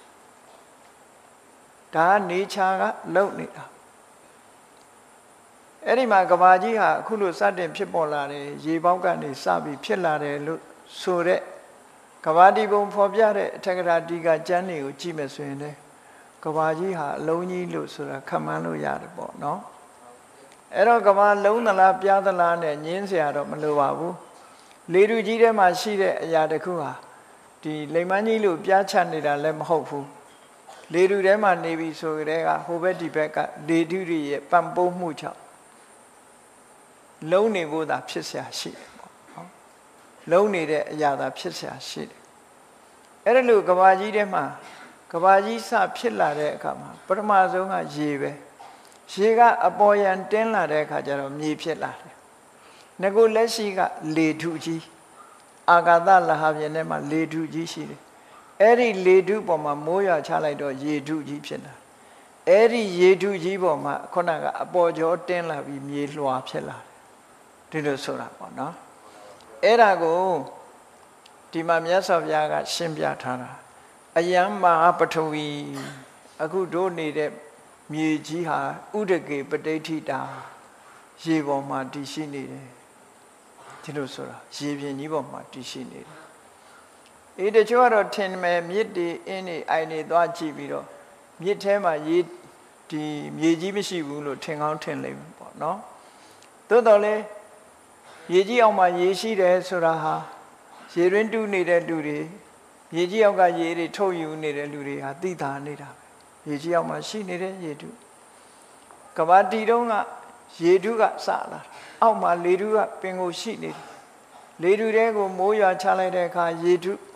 S1: ဒါကနေချာကလုံနေတာအဲ့ဒီမှာကဘာကြီးဟာအခုလိုစတင်ဖြစ်ပေါ်လာတယ်ရေပေါက်ကနေစပြီးဖြစ်လာတယ်လို့ဆိုတဲ့ကဘာဒီဘုံဖော်ပြတဲ့အထက်ကရာဒီကကျမ်းတွေကိုကြည့်မယ်ဆိုရင်လေကဘာကြီးဟာအလုံးကြီးလို့ဆိုတာခန့်မှန်းလို့ရတယ်ပေါ့နော်အဲ့တော့ကဘာလုံးသလားပြားသလားနဲ့ညင်းเสียတော့မလိုပါဘူးလေတူကြီးထဲမှာရှိတဲ့အရာတစ်ခုဟာဒီလိမ်မန်းကြီးလို့ပြားချနေတာလည်းမဟုတ်ဘူးလေတူထဲမှာနေပြီဆိုကြတဲ့ကဟိုဘက်ဒီဘက်ကလေတူတွေရဲ့ပံ့ပိုးမှုကြောင့်လုံးနေဖို့သာဖြစ်เสียရှိတယ်ပေါ့နော်လုံးနေတဲ့အရာသာဖြစ်เสียရှိတယ်အဲ့ဒါလို့ကဘာကြီးထဲမှာကဘာကြီးစဖြစ်လာတဲ့အခါမှာပထမဆုံးကရေပဲရေကအပေါ်ယံတင်းလာတဲ့အခါကျတော့မြေဖြစ်လာတယ်ငကိုလက်ရှိကလေထုကြီးအာကာသလဟပြင်ထဲမှာလေထုကြီးရှိတယ်အဲ့ဒီလေထုပေါ်မှာမိုးရွာချလိုက်တော့ရေထုကြီးဖြစ်လာအဲ့ဒီရေထုကြီးပေါ်မှာခုနကအပေါ်ကျော်တင်းလာပြီးမြေလွှာဖြစ်လာတယ်ဒီလိုဆိုတာပေါ့နော်အဲ့ဒါကိုဒီမှာမြတ်စွာဘုရားကရှင်းပြထားတာအယံမဟာပထဝီအခုတို့နေတဲ့မြေကြီးဟာဥဒကေပဋိဋ္ဌိတာရေပေါ်မှာတည်ရှိနေတယ်ဒီလိုဆိုတာရေပြင်ကြီးပေါ်မှာတည်ရှိနေတယ်အေးတချို့ကတော့ထင်မယ်မြစ်တွေအင်းတွေအိုင်တွေသွားကြည့်ပြီးတော့မြစ်ထဲမှာရေဒီမြေကြီးမရှိဘူးလို့ထင်ကောင်းထင်လိမ့်မယ်ပေါ့နော်သို့တော်လည်းရေကြီးအောင်မှာရေရှိတယ်ဆိုတာဟာရေရင်းတူးနေတဲ့လူတွေရေကြီးအောက်ကရေတွေထုတ်ယူနေတဲ့လူတွေဟာသိတာနေတာပဲရေကြီးအောက်မှာရှိနေတဲ့ရေတူကဘာတီတုံးကရေတူးကစလာအောက်မှာလေတူးကပင်ကိုရှိနေတယ်လေတူးတဲကိုမိုးရွာချလိုက်တဲ့အခါရေတူး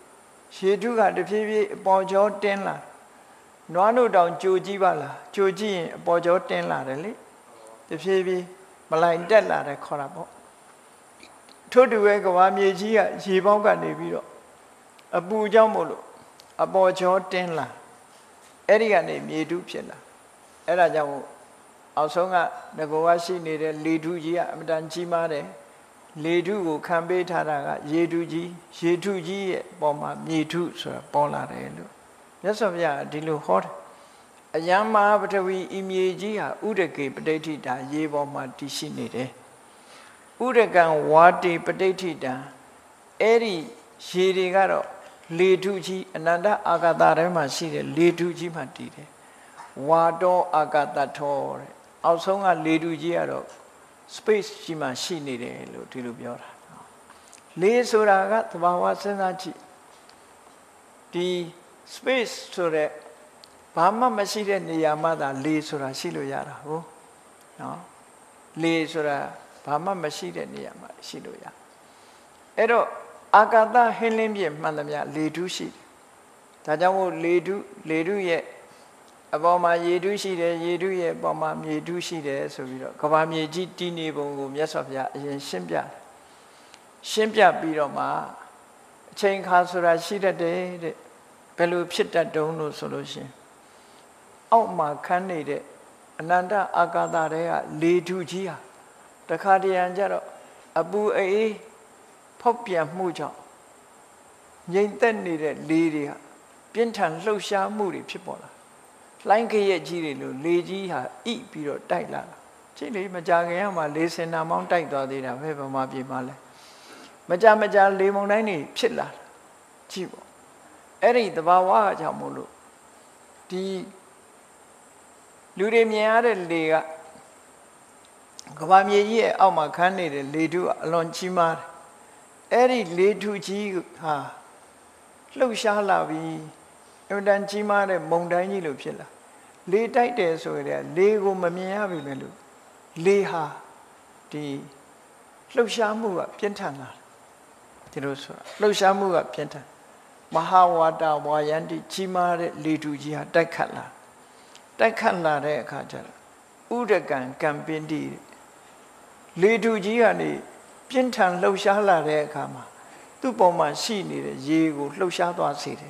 S1: ရေထုကတဖြည်းဖြည်းအပေါ်ကျောတင်းလာနွားတို့တောင်ကြိုကြည့်ပါလားကြိုကြည့်ရင်အပေါ်ကျောတင်းလာတယ်လေတဖြည်းဖြည်းမလိုက်တက်လာတယ်ခေါ်တာပေါ့ထို့တူပဲကဘာမြေကြီးကရေပေါက်ကနေပြီးတော့အပူကြောင့်မို့လို့အပေါ်ကျောတင်းလာအဲ့ဒီကနေမြေထုဖြစ်လာအဲ့ဒါကြောင့်အောက်ဆုံးကငကောကရှိနေတဲ့လေထုကြီးကအမတန်ကြီးမားတယ်လေထုကိုခံပေးထားတာကရေထုကြီးရေထုကြီးရဲ့ပေါ်မှာမြေထုဆိုတာပေါ်လာတယ်လို့မြတ်စွာဘုရားဒီလိုဟောတယ်အယံမဟာပထဝီဤမြေကြီးဟာဥဒကေပဋိဋ္ဌိတာရေပေါ်မှာတည်ရှိနေတယ်ဥဒကံဝါတိပဋိဋ္ဌိတာအဲ့ဒီရေတွေကတော့လေထုကြီးအနန္တအာကာသထဲမှာရှိတဲ့လေထုကြီးမှတည်တယ်ဝါတောအာကာသထောတဲ့အောက်ဆုံးကလေထုကြီးကတော့ space ကြီးမှရှိနေတယ်လို့ဒီလိုပြောတာလေဆိုတာကသဘာဝစဉ်းစားကြည့်ဒီ space ဆိုတဲ့ဘာမှမရှိတဲ့နေရာမှာသာလေဆိုတာရှိလို့ရတာဟုတ်နော်လေဆိုတာဘာမှမရှိတဲ့နေရာမှာရှိလို့ရအဲ့တော့အာကာသဟင်းလင်းပြည့်မှန်သမျှလေထုရှိတယ်ဒါကြောင့်မို့လေထုလေထုရဲ့အပေါ်မှာရေထုရှိတယ်ရေထုရဲ့အပေါ်မှာမြေထုရှိတယ်ဆိုပြီးတော့ကဘာမြေကြီးတည်နေပုံကိုမြတ်စွာဘုရားအရင်ရှင်းပြတယ်ရှင်းပြပြီးတော့မှအချိန်ခါဆိုတာရှိတတ်တယ်တဲ့ဘယ်လိုဖြစ်တတ်တုံးလို့ဆိုလို့ရှိရင်အောက်မှာခန်းနေတဲ့အနန္တအာကာသတွေကလေထုကြီးဟာတခါတရံကျတော့အပူအေးဖောက်ပြန်မှုကြောင့်ငြိမ်သက်နေတဲ့လေတွေကပြင်းထန်လှုပ်ရှားမှုတွေဖြစ်ပေါ်လာလိုင်းခရက်ကြီးတွေလို့လေကြီးဟာဣပြီးတော့တိုက်လာတာကြည့်လေမကြခင်ကမှလေစင်နာမောင်းတိုက်သွားသေးတာပဲဗမာပြည်မှာလဲမကြမကြလေမုန်တိုင်းတွေဖြစ်လာတာကြည့်ပေါ့အဲ့ဒီသဘာဝအကြောင်းမို့လို့ဒီလူတွေမြင်ရတဲ့လေကကဘာမြေကြီးရဲ့အောက်မှာခန်းနေတဲ့လေထုအလွန်ကြီးမားတယ်အဲ့ဒီလေထုကြီးဟာလှုပ်ရှားလာပြီးအမှန်တန်ကြီးမားတဲ့မုန်တိုင်းကြီးလို့ဖြစ်လာလေတိုက်တယ်ဆိုရင်လေကိုမမြင်ရပြီပဲလို့လေဟာဒီလှုပ်ရှားမှုကပြင်းထန်လာဒီလိုဆိုလှုပ်ရှားမှုကပြင်းထန်မဟာဝါဒဝါယန္တိကြီးမားတဲ့လေထုကြီးဟာတိုက်ခတ်လာတိုက်ခတ်လာတဲ့အခါကျတော့ဥဒကံကံပင်တိလေထုကြီးကနေပြင်းထန်လှုပ်ရှားလာတဲ့အခါမှာသူ့ပေါ်မှာရှိနေတဲ့ရေကိုလှုပ်ရှားသွားစေတယ်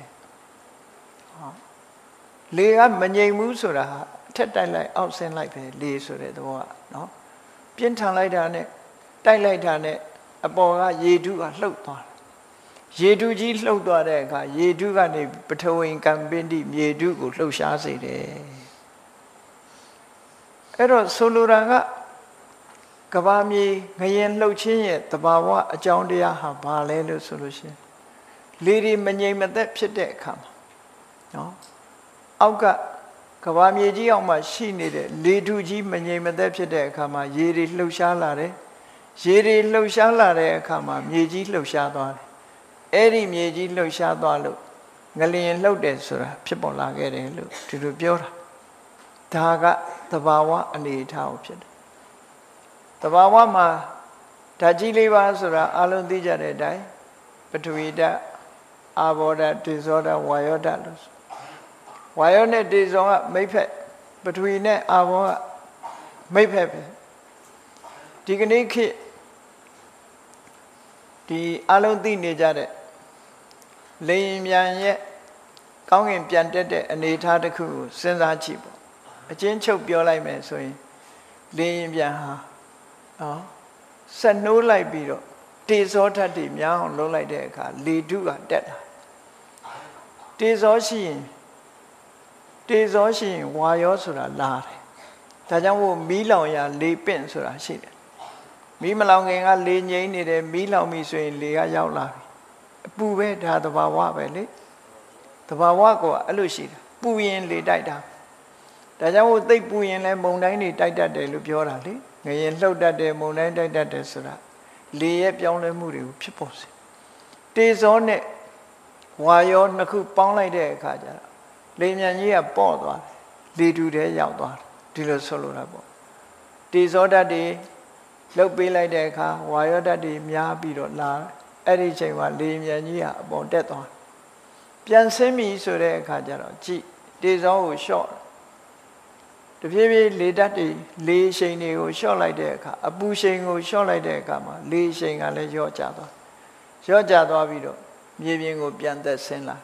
S1: လေကမငြိမ်ဘူးဆိုတာဟာအထက်တိုက်လိုက်အောက်ဆင်းလိုက်ပဲလေဆိုတဲ့သဘောကနော်ပြင်းထန်လိုက်တာနဲ့တိုက်လိုက်တာနဲ့အပေါ်ကရေထုကလှုပ်သွားတယ်ရေထုကြီးလှုပ်သွားတဲ့အခါရေထုကနေပထဝီကံပင်တိမြေထုကိုလှုပ်ရှားစေတယ်အဲ့တော့ဆိုလိုတာကကဘာမြေငရင်လှုပ်ခြင်းရဲ့သဘာဝအကြောင်းတရားဟာဘာလဲလို့ဆိုလို့ရှိရင်လေတွေမငြိမ်မသက်ဖြစ်တဲ့အခါမှာနော်အောက်ကကဘာမြေကြီးအောက်မှာရှိနေတဲ့လေထုကြီးမငြိမ်မသက်ဖြစ်တဲ့အခါမှာရေတွေလှုပ်ရှားလာတယ်ရေတွေလှုပ်ရှားလာတဲ့အခါမှာမြေကြီးလှုပ်ရှားသွားတယ်အဲ့ဒီမြေကြီးလှုပ်ရှားသွားလို့ငလျင်လှုပ်တယ်ဆိုတာဖြစ်ပေါ်လာခဲ့တယ်လို့ဒီလိုပြောတာဒါကသဘာဝအနေအထားကိုဖြစ်တယ်သဘာဝမှာဓာတ်ကြီးလေးပါဆိုတာအလုံးသိကြတဲ့အတိုင်းပထဝီဓာတ်အာဘောဓာတ်ဒေဇောဓာတ်ဝါယောဓာတ်လို့ဝါယောနဲ့ဒေဇောကမိတ်ဖက်ပထဝီနဲ့အာဘောကမိတ်ဖက်ပဲဒီကနေ့ခေတ်ဒီအလုံးသိနေကြတဲ့လေရင်ပြန်ရဲ့ကောင်းကင်ပြန်တက်တဲ့အနေအထားတစ်ခုကိုစဉ်းစားကြည့်ပေါ့အချင်းချုပ်ပြောလိုက်မယ်ဆိုရင်လေရင်ပြန်ဟာနော်ဆက်နှိုးလိုက်ပြီးတော့တေဇောဓာတ်တွေများအောင်လုပ်လိုက်တဲ့အခါလေထုကတက်လာတေဇောရှိရင်တေဇောရှိရင်ဝါယောဆိုတာလာတယ်ဒါကြောင့်မို့မီးလောင်ရလေပင့်ဆိုတာရှိတယ်မီးမလောင်ခင်ကလေငြိမ်းနေတယ်မီးလောင်ပြီဆိုရင်လေကရောက်လာပြီအပူပဲဒါသဘာဝပဲလေသဘာဝကအဲ့လိုရှိတယ်ပူရင်လေတိုက်တာဒါကြောင့်မို့သိပ်ပူရင်လည်းမုန်တိုင်းတွေတိုက်တတ်တယ်လို့ပြောတာလေငရင်လှုပ်တတ်တယ်မုန်တိုင်းတိုက်တတ်တယ်ဆိုတာလေရဲ့ပြောင်းလဲမှုတွေကိုဖြစ်ပေါ်စေတေဇောနဲ့ဝါယောနှစ်ခုပေါင်းလိုက်တဲ့အခါကျတော့လေမြန်ကြီးကပေါ့သွားတယ်လေတူထဲရောက်သွားတယ်ဒီလိုဆိုလိုတာပေါ့တေဇောဓာတ်တွေလှုပ်ပေးလိုက်တဲ့အခါဝါယောဓာတ်တွေများပြီးတော့လာအဲ့ဒီချိန်မှာလေမြန်ကြီးကအပေါ်တက်သွားပြန်ဆင်းပြီဆိုတဲ့အခါကျတော့ကြည်တေဇောကိုလျှော့တဖြည်းဖြည်းလေဓာတ်တွေလေရှိန်တွေကိုလျှော့လိုက်တဲ့အခါအပူရှိန်ကိုလျှော့လိုက်တဲ့အခါမှာလေရှိန်ကလည်းလျော့ကျသွားလျော့ကျသွားပြီးတော့မြေပြင်ကိုပြန်သက်ဆင်းလာ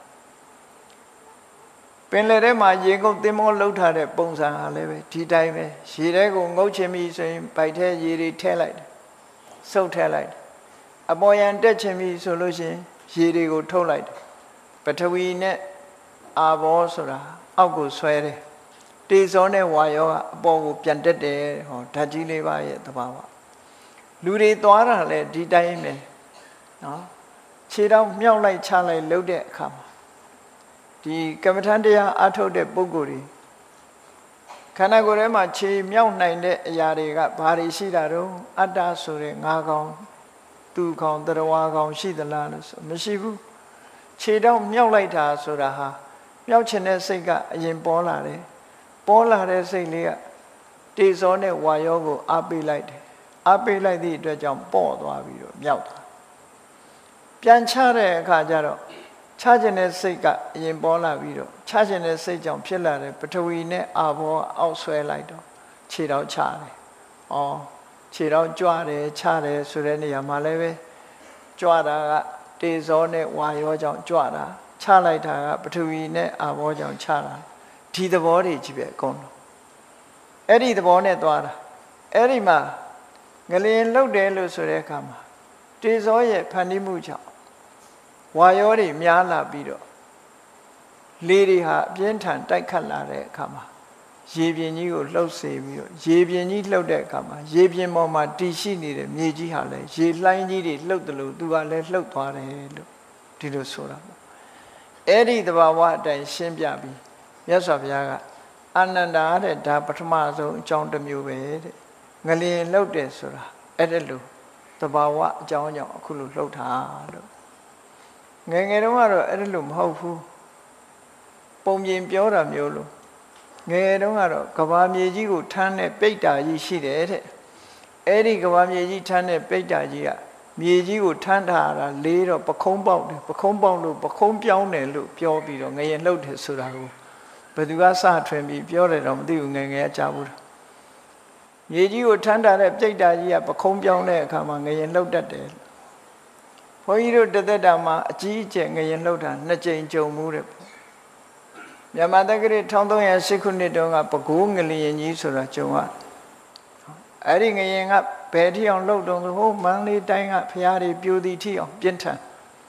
S1: ပင်လယ်ထဲမှာရေငုပ်သင်္ဘောလှုပ်ထားတဲ့ပုံစံဟာလည်းပဲဒီတိုင်းပဲရေထဲကိုငုပ်ချင်ပြီဆိုရင်ဗိုက်ထဲရေတွေထည့်လိုက်တယ်စုပ်ထည့်လိုက်တယ်အပေါ်ယံတက်ချင်ပြီဆိုလို့ရှိရင်ရေတွေကိုထုတ်လိုက်တယ်ပထဝီနဲ့အာဘောဆိုတာအောက်ကိုဆွဲတယ်တေဇောနဲ့ဝါယောကအပေါ်ကိုပြန်တက်တယ်ဟောဓာတ်ကြီးလေးပါရဲ့သဘာဝလူတွေသွားတာလည်းဒီတိုင်းပဲနော်ခြေထောက်မြောက်လိုက်ချလိုက်လှုပ်တဲ့အခါမှာဒီကမ္မထန်တရားအထုတ်တဲ့ပုဂ္ဂိုလ်တွေခန္ဓာကိုယ်ထဲမှာခြေမြောက်နိုင်တဲ့အရာတွေကဘာတွေရှိတာတော့အတ္တဆိုတဲ့ငါးကောင်သူကောင်တရဝါကောင်ရှိသလားလို့ဆိုမရှိဘူးခြေထောက်မြောက်လိုက်တာဆိုတာဟာမြောက်ချင်တဲ့စိတ်ကအရင်ပေါ်လာတယ်ပေါ်လာတဲ့စိတ်လေးကတေဇောနဲ့ဝါယောကိုအားပေးလိုက်တယ်အားပေးလိုက်သည့်အတွက်ကြောင့်ပေါ့သွားပြီးတော့မြောက်သွားပြန်ချတဲ့အခါကျတော့ချခြင်းတဲ့စိတ်ကအရင်ပေါ်လာပြီးတော့ချခြင်းတဲ့စိတ်ကြောင့်ဖြစ်လာတဲ့ပထဝီနဲ့အာဘောအောက်ဆွဲလိုက်တော့ခြေထောက်ချတယ်။အော်ခြေထောက်ကြွတယ်ချတယ်ဆိုတဲ့နေရာမှာလည်းပဲကြွတာကတေဇောနဲ့ဝါယောကြောင့်ကြွတာချလိုက်တာကပထဝီနဲ့အာဘောကြောင့်ချတာဒီသဘောတွေကြီးပဲအကုန်လုံးအဲ့ဒီသဘောနဲ့သွားတာအဲ့ဒီမှာငလျင်လှုပ်တယ်လို့ဆိုတဲ့အခါမှာတေဇောရဲ့ဖန်တီးမှုကြောင့်ဝါယောတွေများလာပြီးတော့လေတွေဟာအပြင်းထန်တိုက်ခတ်လာတဲ့အခါမှာရေပြင်ကြီးကိုလှုပ်စေပြီးတော့ရေပြင်ကြီးလှုပ်တဲ့အခါမှာရေပြင်ပေါ်မှာတည်ရှိနေတဲ့မြေကြီးဟာလည်းရေလှိုင်းကြီးတွေလှုပ်တယ်လို့သူကလည်းလှုပ်သွားတယ်လို့ဒီလိုဆိုတာပေါ့အဲ့ဒီသဘာဝအတိုင်းရှင်းပြပြီးမြတ်စွာဘုရားကအာနန္ဒာတဲ့ဒါပထမဆုံးအကြောင်းတစ်မျိုးပဲတဲ့ငလျင်လှုပ်တယ်ဆိုတာအဲ့ဒါလို့သဘာဝအကြောင်းကြောင့်အခုလိုလှုပ်တာလို့ငယ်ငယ်တုန်းကတော့အဲ့ဒါလို့မဟုတ်ဘူးပုံပြင်ပြောတာမျိုးလို့ငယ်ငယ်တုန်းကတော့ကဘာမြေကြီးကိုထမ်းတဲ့ပိတ်တာကြီးရှိတယ်တဲ့အဲ့ဒီကဘာမြေကြီးထမ်းတဲ့ပိတ်တာကြီးကမြေကြီးကိုထမ်းထားတာလေးတော့ပခုံးပေါက်တယ်ပခုံးပေါက်လို့ပခုံးပြောင်းတယ်လို့ပြောပြီးတော့ငရင်လှုပ်တယ်ဆိုတာကိုဘယ်သူကစထွင်ပြီးပြောတယ်တော့မသိဘူးငယ်ငယ်ကကြားဘူးမြေကြီးကိုထမ်းထားတဲ့ပိတ်တာကြီးကပခုံးပြောင်းတဲ့အခါမှာငရင်လှုပ်တတ်တယ်ဘုန်းကြီးတို့တသက်တာမှာအကြီးအကျယ်ငရင်လှုပ်တာနှစ်ကြိမ်ကြုံမှုတဲ့မြန်မာတက္ကရာတစ်ထောင်သုံးရာရှစ်ခုနှစ်တုန်းကပဲခူးငလျင်ကြီးဆိုတာကြုံရအဲ့ဒီငရင်ကဘယ်ထိအောင်လှုပ်တုံးဟိုမန္တလေးတိုင်းကဖျားတွေပြိုသည်ထိအောင်ပြင်းထန်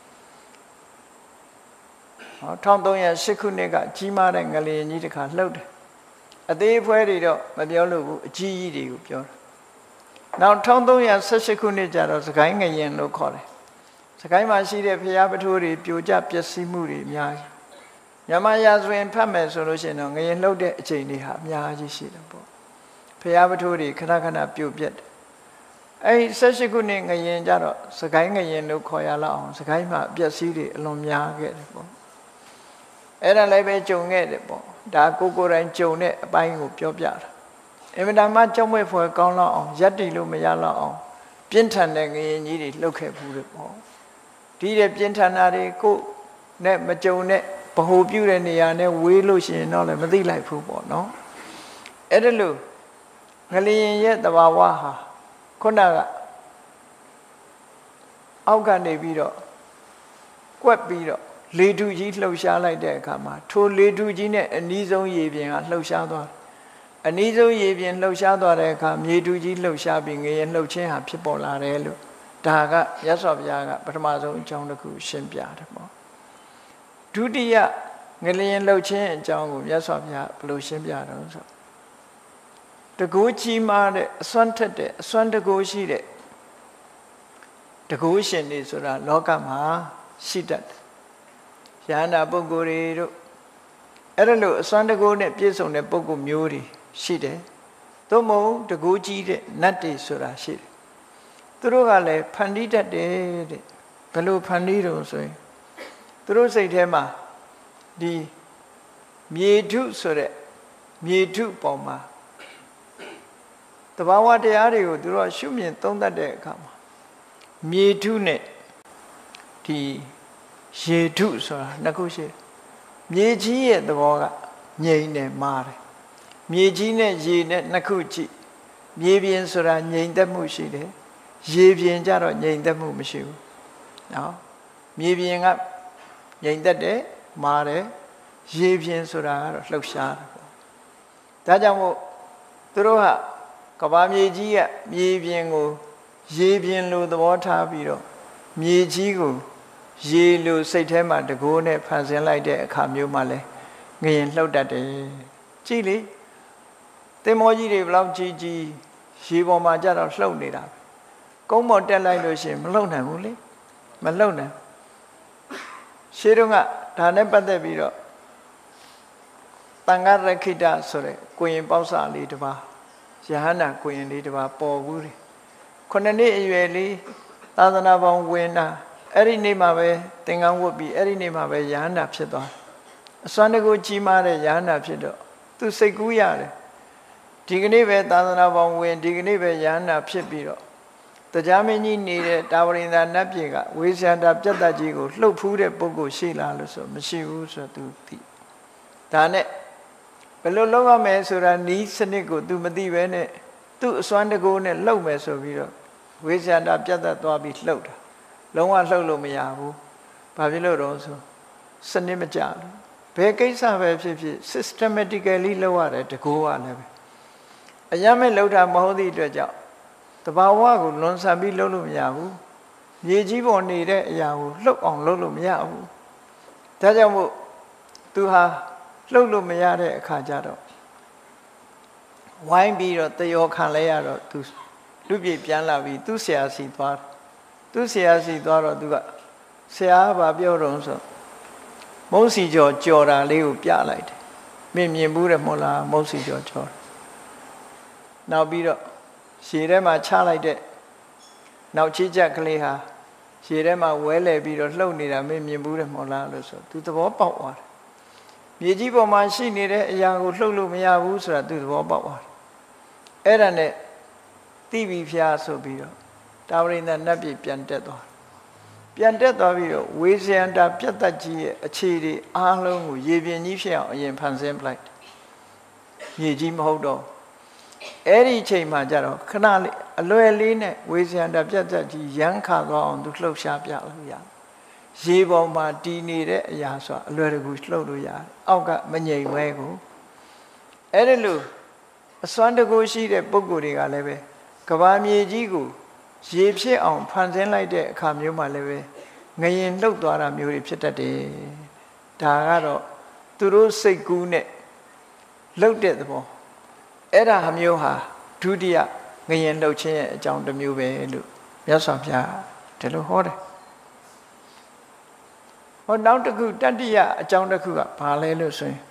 S1: ဟောတစ်ထောင်သုံးရာရှစ်ခုနှစ်ကကြီးမားတဲ့ငလျင်ကြီးတစ်ခါလှုပ်တယ်အသေးအဖွဲတွေတော့မပြောလို့ဘူးအကြီးကြီးတွေကိုပြောတာနောက်တစ်ထောင်သုံးရာဆယ့်ရှစ်ခုနှစ်ကျတော့စကိုင်းငရင်လို့ခေါ်တယ်စကိုင်းမှာရှိတဲ့ဖျားပထိုးတွေပြိုကျပျက်စီးမှုတွေအများကြီးမြန်မာရာဇဝင်ဖတ်မယ်ဆိုလို့ရှိရင်တော့ငရင်လှုပ်တဲ့အချိန်တွေဟာအများကြီးရှိတယ်ပေါ့ဖျားပထိုးတွေခဏခဏပြိုပြက်တယ်အဲ့ဒီဆယ့်ရှစ်ခုနှစ်ငရင်ကြတော့စကိုင်းငရင်လို့ခေါ်ရလောက်အောင်စကိုင်းမှာပျက်စီးတွေအလွန်များခဲ့တယ်ပေါ့အဲ့ဒါလည်းပဲကြုံခဲ့တယ်ပေါ့ဒါကိုကိုယ်တိုင်ကြုံတဲ့အပိုင်းကိုပြောပြတာအင်မတန်မှကြောက်မွေ့ဖွယ်ကောင်းလောက်အောင်ရက်တီလို့မရလောက်အောင်ပြင်းထန်တဲ့ငရင်ကြီးတွေလှုပ်ခဲ့ဘူးတယ်ပေါ့ဒီတဲ့ပြင်းထန်တာတွေကိုနဲ့မကြုံတဲ့ဗဟိုပြုတဲ့နေရာနဲ့ဝေးလို့ရှိရင်တော့လည်းမသိလိုက်ဘူးပေါ့နော်အဲ့ဒါလို့ငလျင်ရဲ့သဘာဝဟာခုနကအောက်ကနေပြီးတော့ကွက်ပြီးတော့လေထုကြီးလှုပ်ရှားလိုက်တဲ့အခါမှာထိုလေထုကြီးနဲ့အနီးဆုံးရေပြင်ကလှုပ်ရှားသွားတယ်အနီးဆုံးရေပြင်လှုပ်ရှားသွားတဲ့အခါမြေထုကြီးလှုပ်ရှားပြီးငရင်လှုပ်ခြင်းဟာဖြစ်ပေါ်လာတယ်လို့ဒါကမြတ်စွာဘုရားကပထမဆုံးအကြောင်းတစ်ခုရှင်းပြတယ်ပေါ့ဒုတိယငလျင်လှုပ်ခြင်းအကြောင်းကိုမြတ်စွာဘုရားဘယ်လိုရှင်းပြတော့ဆိုတကူကြီးမားတဲ့အစွမ်းထက်တဲ့အစွမ်းတကူရှိတဲ့တကူရှင်တွေဆိုတာလောကမှာရှိတတ်တယ်ယန္တာပုဂ္ဂိုလ်တွေတို့အဲ့ဒါလို့အစွမ်းတကူနဲ့ပြည့်စုံတဲ့ပုဂ္ဂိုလ်မျိုးတွေရှိတယ်သို့မဟုတ်တကူကြီးတဲ့နတ်တွေဆိုတာရှိတယ်သူတို့ကလည်းဖန်တီးတတ်တယ်တဲ့ဘယ်လိုဖန်တီးတော့ဆိုရင်သူတို့စိတ်ထဲမှာဒီမြေထုဆိုတဲ့မြေထုပေါ်မှာတဘာဝတရားတွေကိုသူတို့ရှုမြင်သုံးသပ်တဲ့အခါမှာမြေထုနဲ့ဒီရေထုဆိုတာနှစ်ခုရှိမြေကြီးရဲ့သဘောကငြိမ်နေမာတယ်မြေကြီးနဲ့ရေနဲ့နှစ်ခုကြည့်မြေပြင်ဆိုတာငြိမ်သက်မှုရှိတယ်ရေပြင်ကြတော့ငြိမ်သက်မှုမရှိဘူးနော်မြေပြင်ကငြိမ်သက်တယ်မာတယ်ရေပြင်ဆိုတာကတော့လှုပ်ရှားတယ်ပေါ့ဒါကြောင့်မို့သူတို့ကကမ္ဘာမြေကြီးကမြေပြင်ကိုရေပြင်လိုသဘောထားပြီးတော့မြေကြီးကိုရေလိုစိတ်ထဲမှာတကိုးနဲ့ဖန်ဆင်းလိုက်တဲ့အခါမျိုးမှလဲငရင်လှုပ်တတ်တယ်ကြည့်လေသင်္ဘောကြီးတွေဘလောက်ကြီးကြီးရေပေါ်မှာကြတော့လှုပ်နေတာကုန်းပေါ်တက်လိုက်လို့ရှိရင်မလှုပ်နိုင်ဘူးလေမလှုပ်နိုင်ရှေးတုန်းကဒါနဲ့ပတ်သက်ပြီးတော့တန်ဃရခိတဆိုတဲ့ကိုရင်ပေါက်စာလေးတစ်ပါးယဟန္တာကိုရင်လေးတစ်ပါးပေါ်ဘူးတယ်ခုနှစ်နှစ်အရွယ်လေးသာသနာပေါင်းဝင်တာအဲ့ဒီနေ့မှာပဲသင်္ကန်းဝတ်ပြီးအဲ့ဒီနေ့မှာပဲယဟန္တာဖြစ်သွားအစွမ်းတကူကြီးမားတဲ့ယဟန္တာဖြစ်တော့သူစိတ်ကူးရတယ်ဒီကနေ့ပဲသာသနာပေါင်းဝင်ဒီကနေ့ပဲယဟန္တာဖြစ်ပြီးတော့တရားမင်းကြီးနေတဲ့တာဝရိန္ဒာနတ်ပြည်ကဝေဇန္တာပြတ်တတ်ကြီးကိုလှုပ်ဖူးတဲ့ပုဂ္ဂိုလ်ရှိလားလို့ဆိုမရှိဘူးဆိုတော့သူသိဒါနဲ့ဘယ်လိုလုပ်ရမလဲဆိုတာနီးစနစ်ကို तू မသိပဲနဲ့သူ့အစွမ်းတကူနဲ့လှုပ်မယ်ဆိုပြီးတော့ဝေဇန္တာပြတ်တတ်သွားပြီးလှုပ်တာလုံးဝလှုပ်လို့မရဘူးဘာဖြစ်လို့တော့ဆိုစနစ်မကျဘူးဘယ်ကိစ္စပဲဖြစ်ဖြစ် systematically လုပ်ရတယ်တကူကလည်းပဲအရမဲ့လှုပ်တာမဟုတ်သည့်အတွက်ကြောင့်တဘာဝကိုလွန်ဆန်ပြီးလှုပ်လို့မရဘူးမြေကြီးပေါ်နေတဲ့အရာကိုလှုပ်အောင်လှုပ်လို့မရဘူးဒါကြောင့်မို့သူဟာလှုပ်လို့မရတဲ့အခါကျတော့ဝိုင်းပြီးတော့တယောခံလဲရတော့သူလူပြေပြန်လာပြီးသူ့ဆရာစီသွားသူ့ဆရာစီသွားတော့သူကဆရာကဘာပြောတော့ဆိုမုတ်စီကျော်ကြော်တာလေးကိုပြလိုက်တယ်မင်းမြင်ဘူးတယ်မဟုတ်လားမုတ်စီကျော်ကြော်နောက်ပြီးတော့ရေထဲမှာချလိုက်တဲ့နောက်ချီချက်ကလေးဟာရေထဲမှာဝဲလဲပြီးတော့လှုပ်နေတာမင်းမြင်ဘူးတယ်မဟုတ်လားလို့ဆိုသူသဘောပေါက်သွားတယ်မြေကြီးပေါ်မှာရှိနေတဲ့အရာကိုလှုပ်လို့မရဘူးဆိုတာသူသဘောပေါက်သွားတယ်အဲ့ဒါနဲ့တိပိဖျားဆိုပြီးတော့တာဝရိန္ဒနတ်ပြည်ပြန်တက်သွားပြန်တက်သွားပြီးတော့ဝေဇယန္တာပြတ်သက်ကြီးရဲ့အခြေတွေအားလုံးကိုရေပြင်ကြီးဖြစ်အောင်အရင်ဖန်ဆင်းပလိုက်မြေကြီးမဟုတ်တော့အဲ့ဒီအချိန်မှာကျတော့ခဏလေးအလွယ်လေးနဲ့ဝေဇယန္တာပြတ်သက်ကြီးရမ်းခါသွားအောင်သူလှုပ်ရှားပြလို့ရတယ်ရေပေါ်မှာတည်နေတဲ့အရာဆိုတာအလွယ်တကူလှုပ်လို့ရတယ်အောက်ကမငြိမ်ဝဲကိုအဲ့ဒီလိုအစွမ်းတကူရှိတဲ့ပုဂ္ဂိုလ်တွေကလည်းပဲကဘာမြေကြီးကိုရေဖြစ်အောင်ဖန်ဆင်းလိုက်တဲ့အခါမျိုးမှာလည်းပဲငရင်လှုပ်သွားတာမျိုးတွေဖြစ်တတ်တယ်ဒါကတော့သူတို့စိတ်ကူးနဲ့လှုပ်တဲ့သဘောအဲ့ဒါမျိုးဟာဒုတိယငရင်လှုပ်ခြင်းရဲ့အကြောင်းတစ်မျိုးပဲလို့မြတ်စွာဘုရားဒီလိုဟောတယ်ဟောနောက်တစ်ခုတတိယအကြောင်းတစ်ခုကဘာလဲလို့ဆိုရင်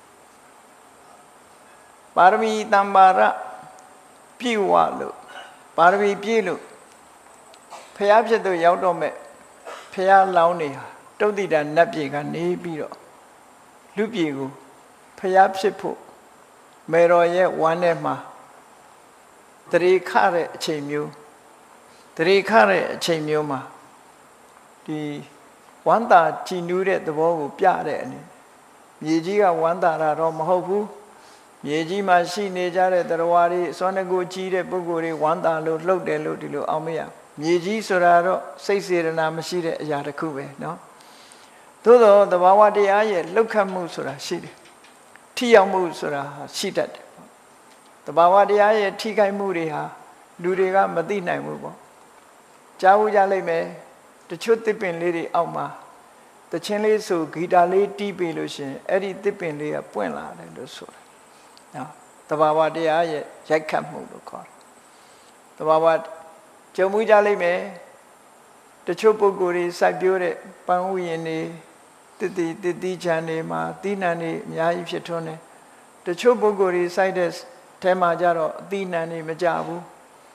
S1: ပါရမီတမ္ပါရပြည့်ဝလို့ပါရမီပြည့်လို့ဖျားဖြစ်သူရောက်တော့မဲ့ဖျားလောင်းနေဟာတုတ်တိတာနတ်ပြည်ကနေပြီးတော့လူပြည်ကိုဖျားဖြစ်ဖို့မေတော်ရဲ့ဝမ်းထဲမှာတရေခတဲ့အချိန်မျိုးတရေခတဲ့အချိန်မျိုးမှာဒီဝမ်းသာကြည်နူးတဲ့သဘောကိုပြတဲ့အနေမြေကြီးကဝမ်းသာတာတော့မဟုတ်ဘူးမြေကြီးမှာရှိနေကြတဲ့တရားဝါတွေစွမ်းတကူကြီးတဲ့ပုဂ္ဂိုလ်တွေဝမ်းသာလို့လှုပ်တယ်လို့ဒီလိုအောင်မရမြေကြီးဆိုတာတော့စိတ်စေတနာမရှိတဲ့အရာတစ်ခုပဲเนาะသို့တော့သဘာဝတရားရဲ့လှုပ်ခတ်မှုဆိုတာရှိတယ်ထိရောက်မှုဆိုတာရှိတတ်တယ်သဘာဝတရားရဲ့ထိခိုက်မှုတွေဟာလူတွေကမသိနိုင်ဘူးပေါ့ကြားဘူးကြလိမ့်မယ်တချို့သစ်ပင်လေးတွေအောက်မှာတချင်းလေးဆိုဂီတာလေးတီးပေးလို့ရှင်အဲ့ဒီသစ်ပင်လေးကပွင့်လာတယ်လို့ဆိုတာနော်တဘာဝတရားရဲ့ရိုက်ခတ်မှုလို့ခေါ်တယ်တဘာဝကြုံမှုကြလိမ့်မယ်တချို့ပုဂ္ဂိုလ်တွေစိုက်ပျိုးတဲ့ပန်းဥယျာဉ်တွေတတိတတိချမ်းတွေမှာသီးနှံတွေအများကြီးဖြစ်ထွန်းတယ်တချို့ပုဂ္ဂိုလ်တွေစိုက်တဲ့ထဲမှာကြတော့အသီးနှံတွေမကြဘူး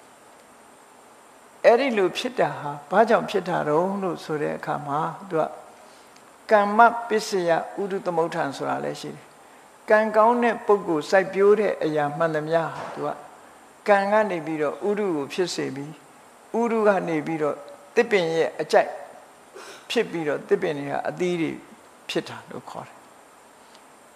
S1: အဲ့ဒီလိုဖြစ်တာဟာဘာကြောင့်ဖြစ်တာတော့လို့ဆိုတဲ့အခါမှာသူကကမ္မပစ္စယဥဒုသမုဋ္ဌံဆိုတာလည်းရှိတယ်ကံကောင်းတဲ့ပုဂ္ဂိုလ်စိုက်ပျိုးတဲ့အရာမှန်သမျှဟာသူကကံကနေပြီးတော့ဥဒုကိုဖြစ်စေပြီးဥဒုကနေပြီးတော့တစ်ပင်ရဲ့အကြိုက်ဖြစ်ပြီးတော့တစ်ပင်တွေဟာအသီးတွေဖြစ်တာလို့ခေါ်တယ်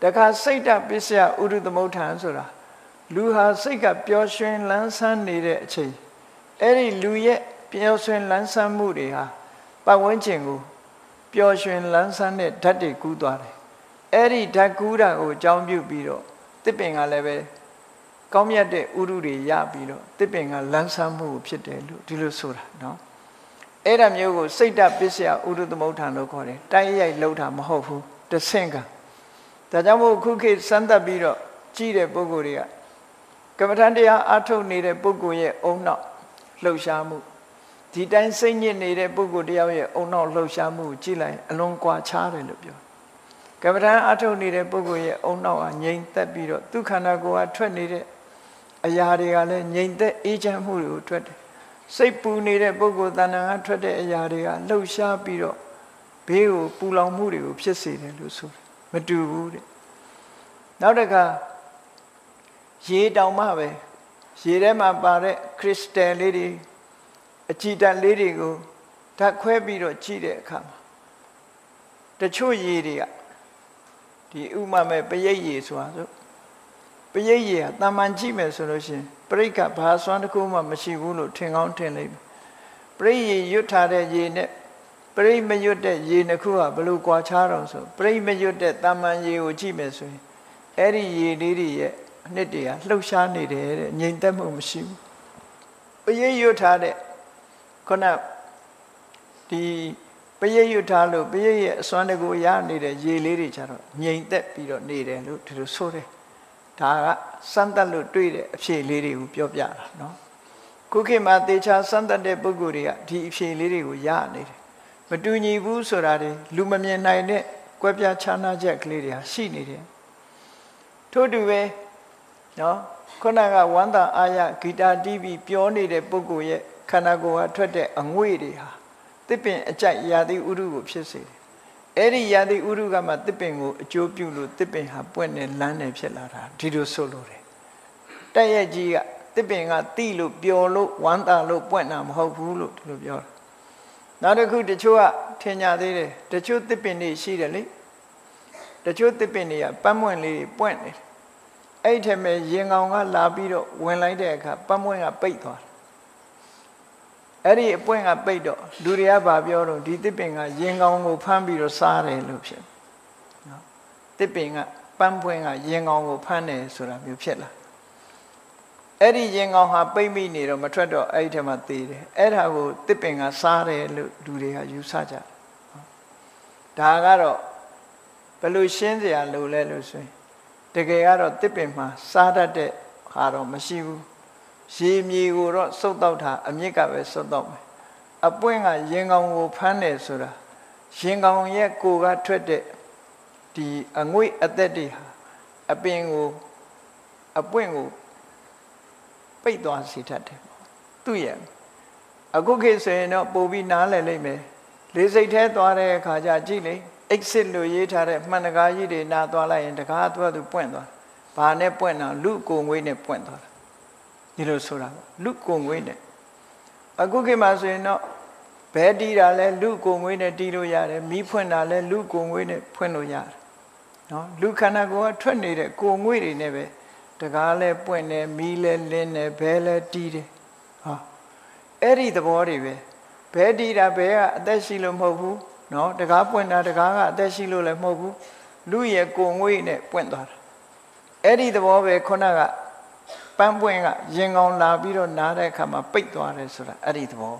S1: တခါစိတ်တပစ္စယဥဒုသမုဋ္ဌာန်ဆိုတာလူဟာစိတ်ကပျော်ရွှင်လန်းဆန်းနေတဲ့အချိန်အဲ့ဒီလူရဲ့ပျော်ရွှင်လန်းဆန်းမှုတွေဟာပတ်ဝန်းကျင်ကိုပျော်ရွှင်လန်းဆန်းတဲ့ဓာတ်တွေကူးသွားတယ်အဲ့ဒီဓာတ်ကူးတာကိုအကြောင်းပြုပြီးတော့တစ်ပင်ကလည်းပဲကောင်းမြတ်တဲ့ဥရုတွေရပြီးတော့တစ်ပင်ကလန်းဆန်းမှုဖြစ်တယ်လို့ဒီလိုဆိုတာနော်အဲ့ဒါမျိုးကိုစိတ်တပစ္စယဥရုသမုဋ္ဌာန်လို့ခေါ်တယ်တိုက်ရိုက်လှုပ်တာမဟုတ်ဘူးတဆင့်ကဒါကြောင့်မို့ခုခေတ်စမ်းသပ်ပြီးတော့ကြည့်တဲ့ပုဂ္ဂိုလ်တွေကကမ္မထန်တရားအားထုတ်နေတဲ့ပုဂ္ဂိုလ်ရဲ့အုံနောက်လှုပ်ရှားမှုဒီတိုင်းစိတ်ညစ်နေတဲ့ပုဂ္ဂိုလ်တယောက်ရဲ့အုံနောက်လှုပ်ရှားမှုကိုကြည့်လိုက်အလွန်ကွာခြားတယ်လို့ပြောကမ္မထန်အားထုတ်နေတဲ့ပုဂ္ဂိုလ်ရဲ့အုံနောက်ကငြိမ်သက်ပြီးတော့သူခန္ဓာကိုယ်ကထွက်နေတဲ့အရာတွေကလည်းငြိမ်သက်အေးချမ်းမှုတွေကိုထွက်တယ်စိတ်ပူနေတဲ့ပုဂ္ဂိုလ်တဏ္ဍာကထွက်တဲ့အရာတွေကလှုပ်ရှားပြီးတော့ဘေးကိုပူလောင်မှုတွေကိုဖြစ်စေတယ်လို့ဆိုတယ်မတူဘူးတဲ့နောက်တစ်ခါရေတောင်မှပဲရေထဲမှာပါတဲ့ခရစ္စတယ်လေးတွေအကြည်ဓာတ်လေးတွေကိုဓာတ်ခွဲပြီးတော့ကြည့်တဲ့အခါမှာတချို့ရေတွေကဒီဥမာမဲ့ပရိတ်ရေဆိုတာဆိုပရိတ်ရေကတာမန်ကြည့်မယ်ဆိုလို့ရှိရင်ပရိတ်ကဘာစွမ်းတစ်ခုမှမရှိဘူးလို့ထင်ကောင်းထင်လိမ့်မယ်ပရိတ်ရေရွတ်ထားတဲ့ရေနဲ့ပရိတ်မရွတ်တဲ့ရေနှစ်ခုကဘယ်လိုကွာခြားတော့ဆိုပရိတ်မရွတ်တဲ့တာမန်ရေကိုကြည့်မယ်ဆိုရင်အဲ့ဒီရေလေးတွေရဲ့အနှစ်တွေကလှုပ်ရှားနေတယ်တဲ့ငြိမ်သက်မှုမရှိဘူးပရိတ်ရွတ်ထားတဲ့ခုနဒီပရိတ်ရွတ်ထားလို့ပရိတ်ရဲ့အစွမ်းတကူရနေတဲ့ရေလေးတွေကြတော့ငြိမ်သက်ပြီးတော့နေတယ်လို့ဒီလိုဆိုတယ်ဒါကစမ်းသပ်လို့တွေ့တဲ့အဖြေလေးတွေကိုပြောပြတာနော်ခုခေတ်မှာတေချာစမ်းသပ်တဲ့ပုဂ္ဂိုလ်တွေကဒီအဖြေလေးတွေကိုရနေတယ်မတူညီဘူးဆိုတာတွေလူမမြင်နိုင်တဲ့ကွဲပြားခြားနားချက်ကလေးတွေဟာရှိနေတယ်ထို့တူပဲနော်ခုနကဝန္တာအာရဂီတာတီးပြီးပြောနေတဲ့ပုဂ္ဂိုလ်ရဲ့ခန္ဓာကိုယ်ဟာထွက်တဲ့အငွေ့တွေဟာတစ်ပင်အကြိုက်ရာသီဥတုကိုဖြစ်စေတယ်အဲ့ဒီရာသီဥတုကမှတစ်ပင်ကိုအကျိုးပြုလို့တစ်ပင်ဟာပွင့်နေလန်းနေဖြစ်လာတာဒီလိုဆိုလို့တယ်တက်ရဲ့ကြီးကတစ်ပင်ကတိလို့ပျော်လို့ဝမ်းသာလို့ပွင့်တာမဟုတ်ဘူးလို့ဒီလိုပြောတာနောက်တစ်ခုတချို့ကထင်ကြသေးတယ်တချို့တစ်ပင်တွေရှိတယ်လေတချို့တစ်ပင်တွေကပန်းမွင့်လေးပွင့်နေတယ်အဲ့ထက်မဲ့ရင်ကောင်ကလာပြီးတော့ဝင်လိုက်တဲ့အခါပန်းမွင့်ကပိတ်သွားတယ်အဲ့ဒီအပွင့်ကပိတ်တော့လူတွေကဗာပြောတော့ဒီတစ်ပင်ကရင်ကောင်ကိုဖမ်းပြီးတော့စားတယ်လို့ဖြစ်နော်တစ်ပင်ကပန်းပွင့်ကရင်ကောင်ကိုဖမ်းတယ်ဆိုတာမျိုးဖြစ်လာအဲ့ဒီရင်ကောင်ဟာပိတ်မိနေတော့မထွက်တော့အဲ့ဒီထဲမှာသေတယ်အဲ့ဒါကိုတစ်ပင်ကစားတယ်လို့လူတွေကယူဆကြတယ်ဒါကတော့ဘယ်လိုရှင်းစရာလိုလဲလို့ဆိုရင်တကယ်ကတော့တစ်ပင်မှာစားတတ်တဲ့ဟာတော့မရှိဘူးရေမြေကိုတော့စုပ်တော့တာအမြစ်ကပဲစုပ်တော့မယ်အပွင့်ကရင်ကောင်ကိုဖမ်းတယ်ဆိုတာရင်ကောင်ရဲ့ကိုယ်ကထွက်တဲ့ဒီအငွေ့အသက်တွေဟာအပင်ကိုအပွင့်ကိုပိတ်သွားစေတတ်တယ်သူ့ရဲ့အခုခေတ်ဆိုရင်တော့ပို့ပြီးနားလည်လိမ့်မယ်လေစိတ်แท้သွားတဲ့အခါကျကြည့်လေ exit လို့ရေးထားတဲ့မှန်တကားကြီးတွေနားသွားလိုက်ရင်တကားသူကသူပွင့်သွားဘာနဲ့ပွင့်တာလူကိုငွေနဲ့ပွင့်သွားတာဒီလိုဆိုတာလူကိုငွေနဲ့အခုခေတ်မှာဆိုရင်တော့ဘဲတီးတာလဲလူကိုငွေနဲ့တီးလို့ရတယ်မီးဖွင့်တာလဲလူကိုငွေနဲ့ဖွင့်လို့ရတယ်နော်လူခန္ဓာကိုယ်ကထွက်နေတဲ့ကိုငွေတွေနဲ့ပဲတကားလဲပွင့်တယ်မီးလဲလင်းတယ်ဘဲလဲတီးတယ်ဟာအဲ့ဒီသဘောတွေပဲဘဲတီးတာဘဲကအသက်ရှိလို့မဟုတ်ဘူးနော်တကားပွင့်တာတကားကအသက်ရှိလို့လည်းမဟုတ်ဘူးလူရဲ့ကိုငွေနဲ့ပွင့်သွားတာအဲ့ဒီသဘောပဲခုနကပန်းပွင့်ကရင်ကောင်လာပြီးတော့နားတဲ့အခါမှာပိတ်သွားတယ်ဆိုတာအဲ့ဒီသဘော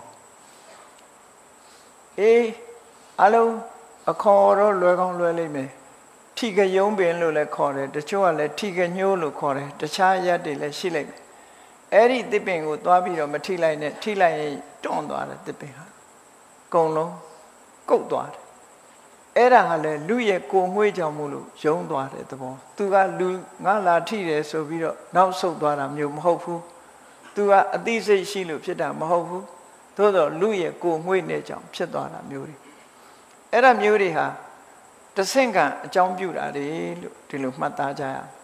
S1: အေးအလုံးအခေါ်တော့လွယ်ကောင်းလွယ်လိမ့်မယ်ထိကယုံပင်လို့လည်းခေါ်တယ်တချို့ကလည်းထိကညိုးလို့ခေါ်တယ်တခြားရက်တွေလည်းရှိလိမ့်မယ်အဲ့ဒီတစ်ပင်ကိုသွားပြီးတော့မထိလိုက်နဲ့ထိလိုက်ရင်တွန့်သွားတယ်တစ်ပင်ဟာအကုန်လုံးကုတ်သွားတယ်အဲ့ဒါဟာလေလူရဲ့ကိုငွေ့ကြောင့်မို့လို့ယုံသွားတဲ့သဘောသူကလူငါလာထိတယ်ဆိုပြီးတော့နောက်ဆုတ်သွားတာမျိုးမဟုတ်ဘူးသူကအသိစိတ်ရှိလို့ဖြစ်တာမဟုတ်ဘူးသို့တော့လူရဲ့ကိုငွေ့နဲ့ကြောင့်ဖြစ်သွားတာမျိုးတွေအဲ့ဒါမျိုးတွေဟာတဆင့်ကအကြောင်းပြုတာလေလို့ဒီလိုမှတ်သားကြရအောင်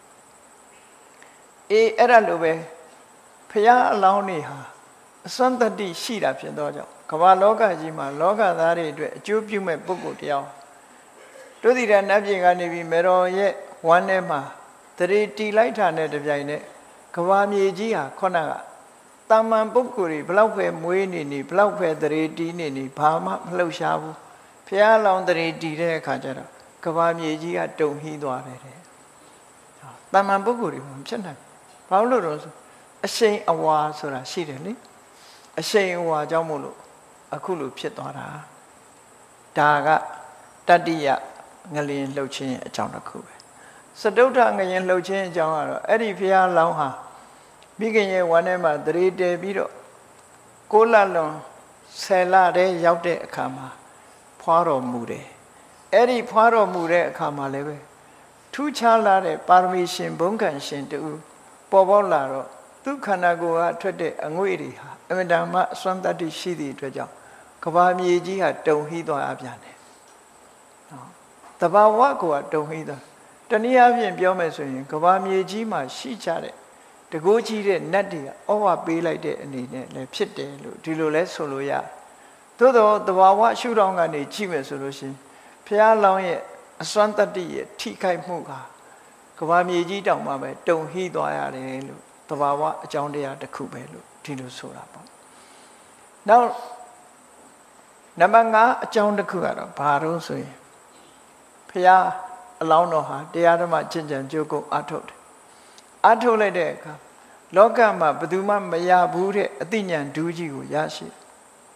S1: အေးအဲ့ဒါလိုပဲဖရာအလောင်းတွေဟာအစွမ်းတတိရှိတာဖြစ်တော့ကြောင့်ကမ္ဘာလောကကြီးမှာလောကသားတွေအတွက်အကျိုးပြုမဲ့ပုဂ္ဂိုလ်တယောက်တို့ဒီရနတ်ပြည်ကနေပြီးမေတော်ရဲ့ဝဝမ်းထဲမှာတရေတီလိုက်တာနဲ့တပြိုင်နက်ကဘာမြေကြီးဟာခုနကတာမန်ပုဂ္ဂိုလ်တွေဘလောက်ပဲမွေးနေနေဘလောက်ပဲတရေတီနေနေဘာမှမလှုပ်ရှားဘူးဖះလောင်တရေတီတဲ့အခါကျတော့ကဘာမြေကြီးကတုန်ဟီးသွားတယ်တဲ့တာမန်ပုဂ္ဂိုလ်တွေမဖြစ်နိုင်ဘာလို့လို့ဆိုအရှိန်အဝါဆိုတာရှိတယ်လေအရှိန်အဝါကြောင့်မို့လို့အခုလိုဖြစ်သွားတာဒါကတတ္တိယငလျင်လှုပ်ခြင်းအကြောင်းတစ်ခုပဲစတုထငလျင်လှုပ်ခြင်းအကြောင်းကတော့အဲ့ဒီဖះလောင်ဟာမိခင်ရဲ့ဝမ်းထဲမှာတရေတည်ပြီးတော့ကိုးလလွန်ဆယ်လတည်းရောက်တဲ့အခါမှာဖွာတော်မူတယ်အဲ့ဒီဖွာတော်မူတဲ့အခါမှာလည်းပဲထူးခြားလာတဲ့ပါရမီရှင်ဘုန်းခံရှင်တူပေါ်ပေါက်လာတော့သူခန္ဓာကိုယ်ကထွက်တဲ့အငွေ့တွေဟာအမြဲတမ်းမှအစွမ်းတတ္တိရှိသည့်အတွက်ကြောင့်ကဘာမြေကြီးဟာတုန်ဟီးသွားအပြန်တယ်နော်တဘာဝကိုကတုန်ဟီးသွားတနည်းအားဖြင့်ပြောမယ်ဆိုရင်ကဘာမြေကြီးမှာရှိကြတဲ့တကိုးကြီးတဲ့နတ်တွေကဩဝပေးလိုက်တဲ့အနေနဲ့လည်းဖြစ်တယ်လို့ဒီလိုလဲဆိုလို့ရတယ်သို့တော့တဘာဝရှုထောင့်ကနေကြည့်မယ်ဆိုလို့ရှိရင်ဘုရားလောင်းရဲ့အစွမ်းတတ္တိရဲ့ထိခိုက်မှုကကဘာမြေကြီးတောင်မှပဲတုန်ဟီးသွားရတယ်လို့တဘာဝအကြောင်းတရားတစ်ခုပဲလို့ဒီလိုဆိုတာပေါ့နောက်နံပါတ်ငါးအကြောင်းတစ်ခုကတော့ဘာလို့ဆိုရင်ဘုရားအလောင်းတော်ဟာတရားဓမ္မကျင့်ကြံကြိုးကုပ်အားထုတ်တယ်အားထုတ်လိုက်တဲ့အခါလောကမှာဘယ်သူမှမရဘူးတဲ့အသိဉာဏ်ဒူးကြီးကိုရရှိတယ်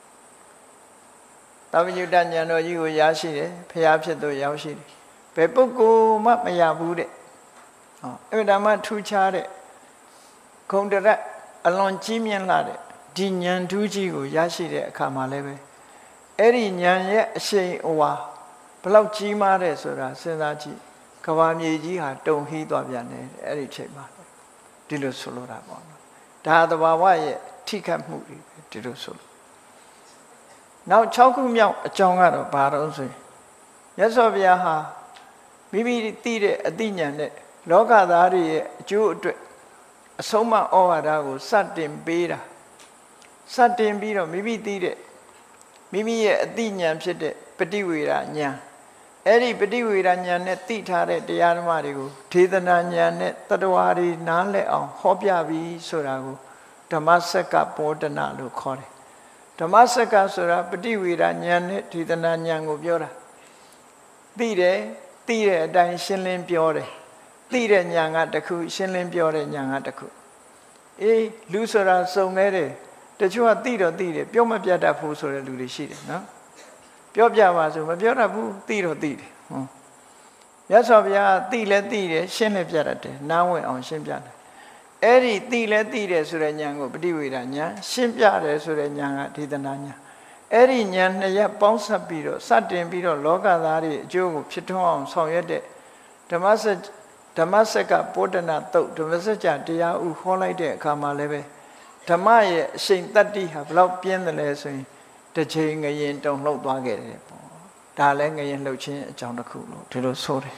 S1: ။သာဝညုတဉာဏ်တော်ကြီးကိုရရှိတယ်ဖျားဖြစ်သူရောက်ရှိတယ်။ဘယ်ပုဂ္ဂိုလ်မှမရဘူးတဲ့။ဟောအဲ့ဒါမှထူးခြားတဲ့ဂုဏ်တရက်အလွန်ကြီးမြင့်လာတဲ့ဒီဉာဏ်ဒူးကြီးကိုရရှိတဲ့အခါမှာလည်းပဲအဲ့ဒီဉာဏ်ရဲ့အရှိန်အဝါဘလောက်ကြီးမားတဲ့ဆိုတာစဉ်းစားကြည့်ကဘာမြေကြီးဟာတုန်ဟီးသွားပြန်တယ်အဲ့ဒီချိန်မှာဒီလိုဆိုလိုတာပေါ့နော်ဒါသဘာဝရဲ့ထိခတ်မှုတွေပဲဒီလိုဆိုလို့နောက်၆ခုမြောက်အကြောင်းကတော့ဘာလို့ဆိုရင်မြတ်စွာဘုရားဟာမိမိသိတဲ့အသိဉာဏ်နဲ့လောကသားတွေရဲ့အကျိုးအတွက်အဆုံးအမဩဝါဒကိုစတင်ပေးတာစတင်ပြီးတော့မိမိသိတဲ့မိမိရဲ့အသိဉာဏ်ဖြစ်တဲ့ပฏิဝေဒဉာဏ်အဲ့ဒီပฏิဝေဒဉာဏ်နဲ့သိထားတဲ့တရားဓမ္မတွေကိုဒေသနာဉာဏ်နဲ့တတ္တဝါတွေနားလည်အောင်ဟောပြပြီးဆိုတာကိုဓမ္မစက္ကပောဒနာလို့ခေါ်တယ်ဓမ္မစက္ကဆိုတာပฏิဝေဒဉာဏ်နဲ့ဒေသနာဉာဏ်ကိုပြောတာသိတယ်သိတဲ့အတိုင်းရှင်းလင်းပြောတယ်သိတဲ့ဉာဏ်ကတစ်ခုရှင်းလင်းပြောတဲ့ဉာဏ်ကတစ်ခုအေးလူဆိုတာစုံနေတယ်တချို့ကသိတော့သိတယ်ပြောမပြတ်တတ်ဘူးဆိုတဲ့လူတွေရှိတယ်နော်ပြောပြပါဆိုမပြောတတ်ဘူးသိတော့သိတယ်ဟွန်းမြတ်စွာဘုရားသိလဲသိတယ်ရှင်းလဲပြတတ်တယ်နားဝင်အောင်ရှင်းပြတယ်အဲ့ဒီသိလဲသိတယ်ဆိုတဲ့ဉာဏ်ကိုပฏิဝေဒဉာဏ်ရှင်းပြတယ်ဆိုတဲ့ဉာဏ်ကဒေသနာဉာဏ်အဲ့ဒီဉာဏ်နှစ်ရပ်ပေါင်းစပ်ပြီးတော့စတင်ပြီးတော့လောကသားတွေအကျိုးကိုဖြစ်ထွန်းအောင်ဆောင်ရွက်တဲ့ဓမ္မစဓမ္မစကပောဒနာတုတ်ဓမ္မစကြာတရားဥဟောလိုက်တဲ့အခါမှာလည်းပဲဓမ္မရဲ့အရှိန်တတ္တိဟာဘလောက်ပြင်းတယ်လဲဆိုရင်တစ်ချိန်ငရင်တုံလှုပ်သွားခဲ့တယ်ပေါ့ဒါလည်းငရင်လှုပ်ခြင်းအကြောင်းတစ်ခုလို့ဒီလိုဆိုတယ်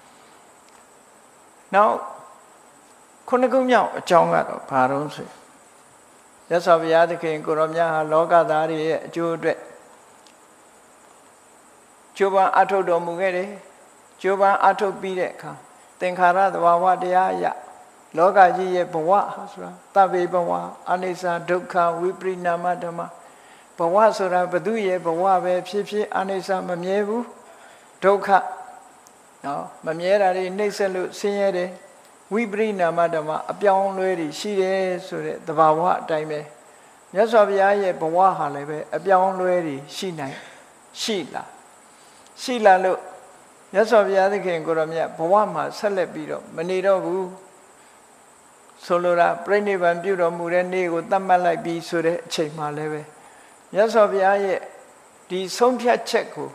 S1: နောက်ခုနှစ်ခုမြောက်အကြောင်းကတော့ဘာလို့ဆိုရသော်ဘုရားသခင်ကိုရောမြတ်ဟာလောကသားတွေရဲ့အကျိုးအတွက်ကျိုးပန်းအထုတ်တော်မူခဲ့တယ်ကျိုးပန်းအထုတ်ပြီးတဲ့အခါသင်္ခါရသဘာဝတရားအရလောကကြီးရဲ့ဘဝဆိုတာတဗ္ဗေဘဝအနိစ္စဒုက္ခဝိပရိနာမဓမ္မဘဝဆိုတာဘသူရဲ့ဘဝပဲဖြစ်ဖြစ်အနိစ္စမမြဲဘူးဒုက္ခနော်မမြဲတာတွေနှိမ့်ဆက်လို့ဆင်းရဲတယ်ဝိပရိနာမဓမ္မအပြောင်းလဲတွေရှိတယ်ဆိုတဲ့သဘာဝအတိုင်းပဲမြတ်စွာဘုရားရဲ့ဘဝဟာလည်းပဲအပြောင်းလဲတွေရှိနိုင်ရှိလားရှိလာလို့မြတ်စွာဘုရားသခင်ကိုရောမြတ်ဘဝမှာဆက်လက်ပြီးတော့မနေတော့ဘူးဆိုလိုတာပြိဋိဘံပြုတော်မူတဲ့နေ့ကိုသတ်မှတ်လိုက်ပြီးဆိုတဲ့အချိန်မှလည်းပဲမြတ်စွာဘုရားရဲ့ဒီဆုံးဖြတ်ချက်ကို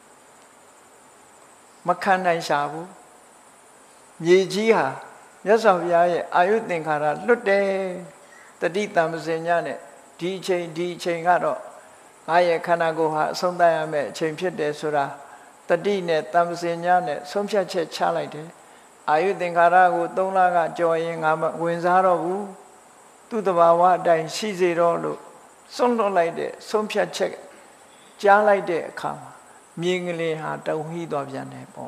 S1: မခံနိုင်ရှာဘူးမြေကြီးဟာမြတ်စွာဘုရားရဲ့အာယုသင်္ခါရလွတ်တယ်တတိတံပစင်ညနဲ့ဒီအချိန်ဒီအချိန်ကတော့ငါရဲ့ခန္ဓာကိုယ်ဟာအဆုံးသတ်ရမယ့်အချိန်ဖြစ်တယ်ဆိုတာတတိနဲ့တံပစင်ညနဲ့ဆုံးဖြတ်ချက်ချလိုက်တယ်အာယုသင်္ခါရကိုသုံးလကကြော်ရင်ငါမဝင်စားတော့ဘူးသူ့တဘာဝအတိုင်းရှိစေတော့လို့ဆုံးလွတ်လိုက်တဲ့ဆုံးဖြတ်ချက်ကြားလိုက်တဲ့အခါမှာမြေငလင်ဟာတုံဟီးသွားပြန်တယ်ပေါ့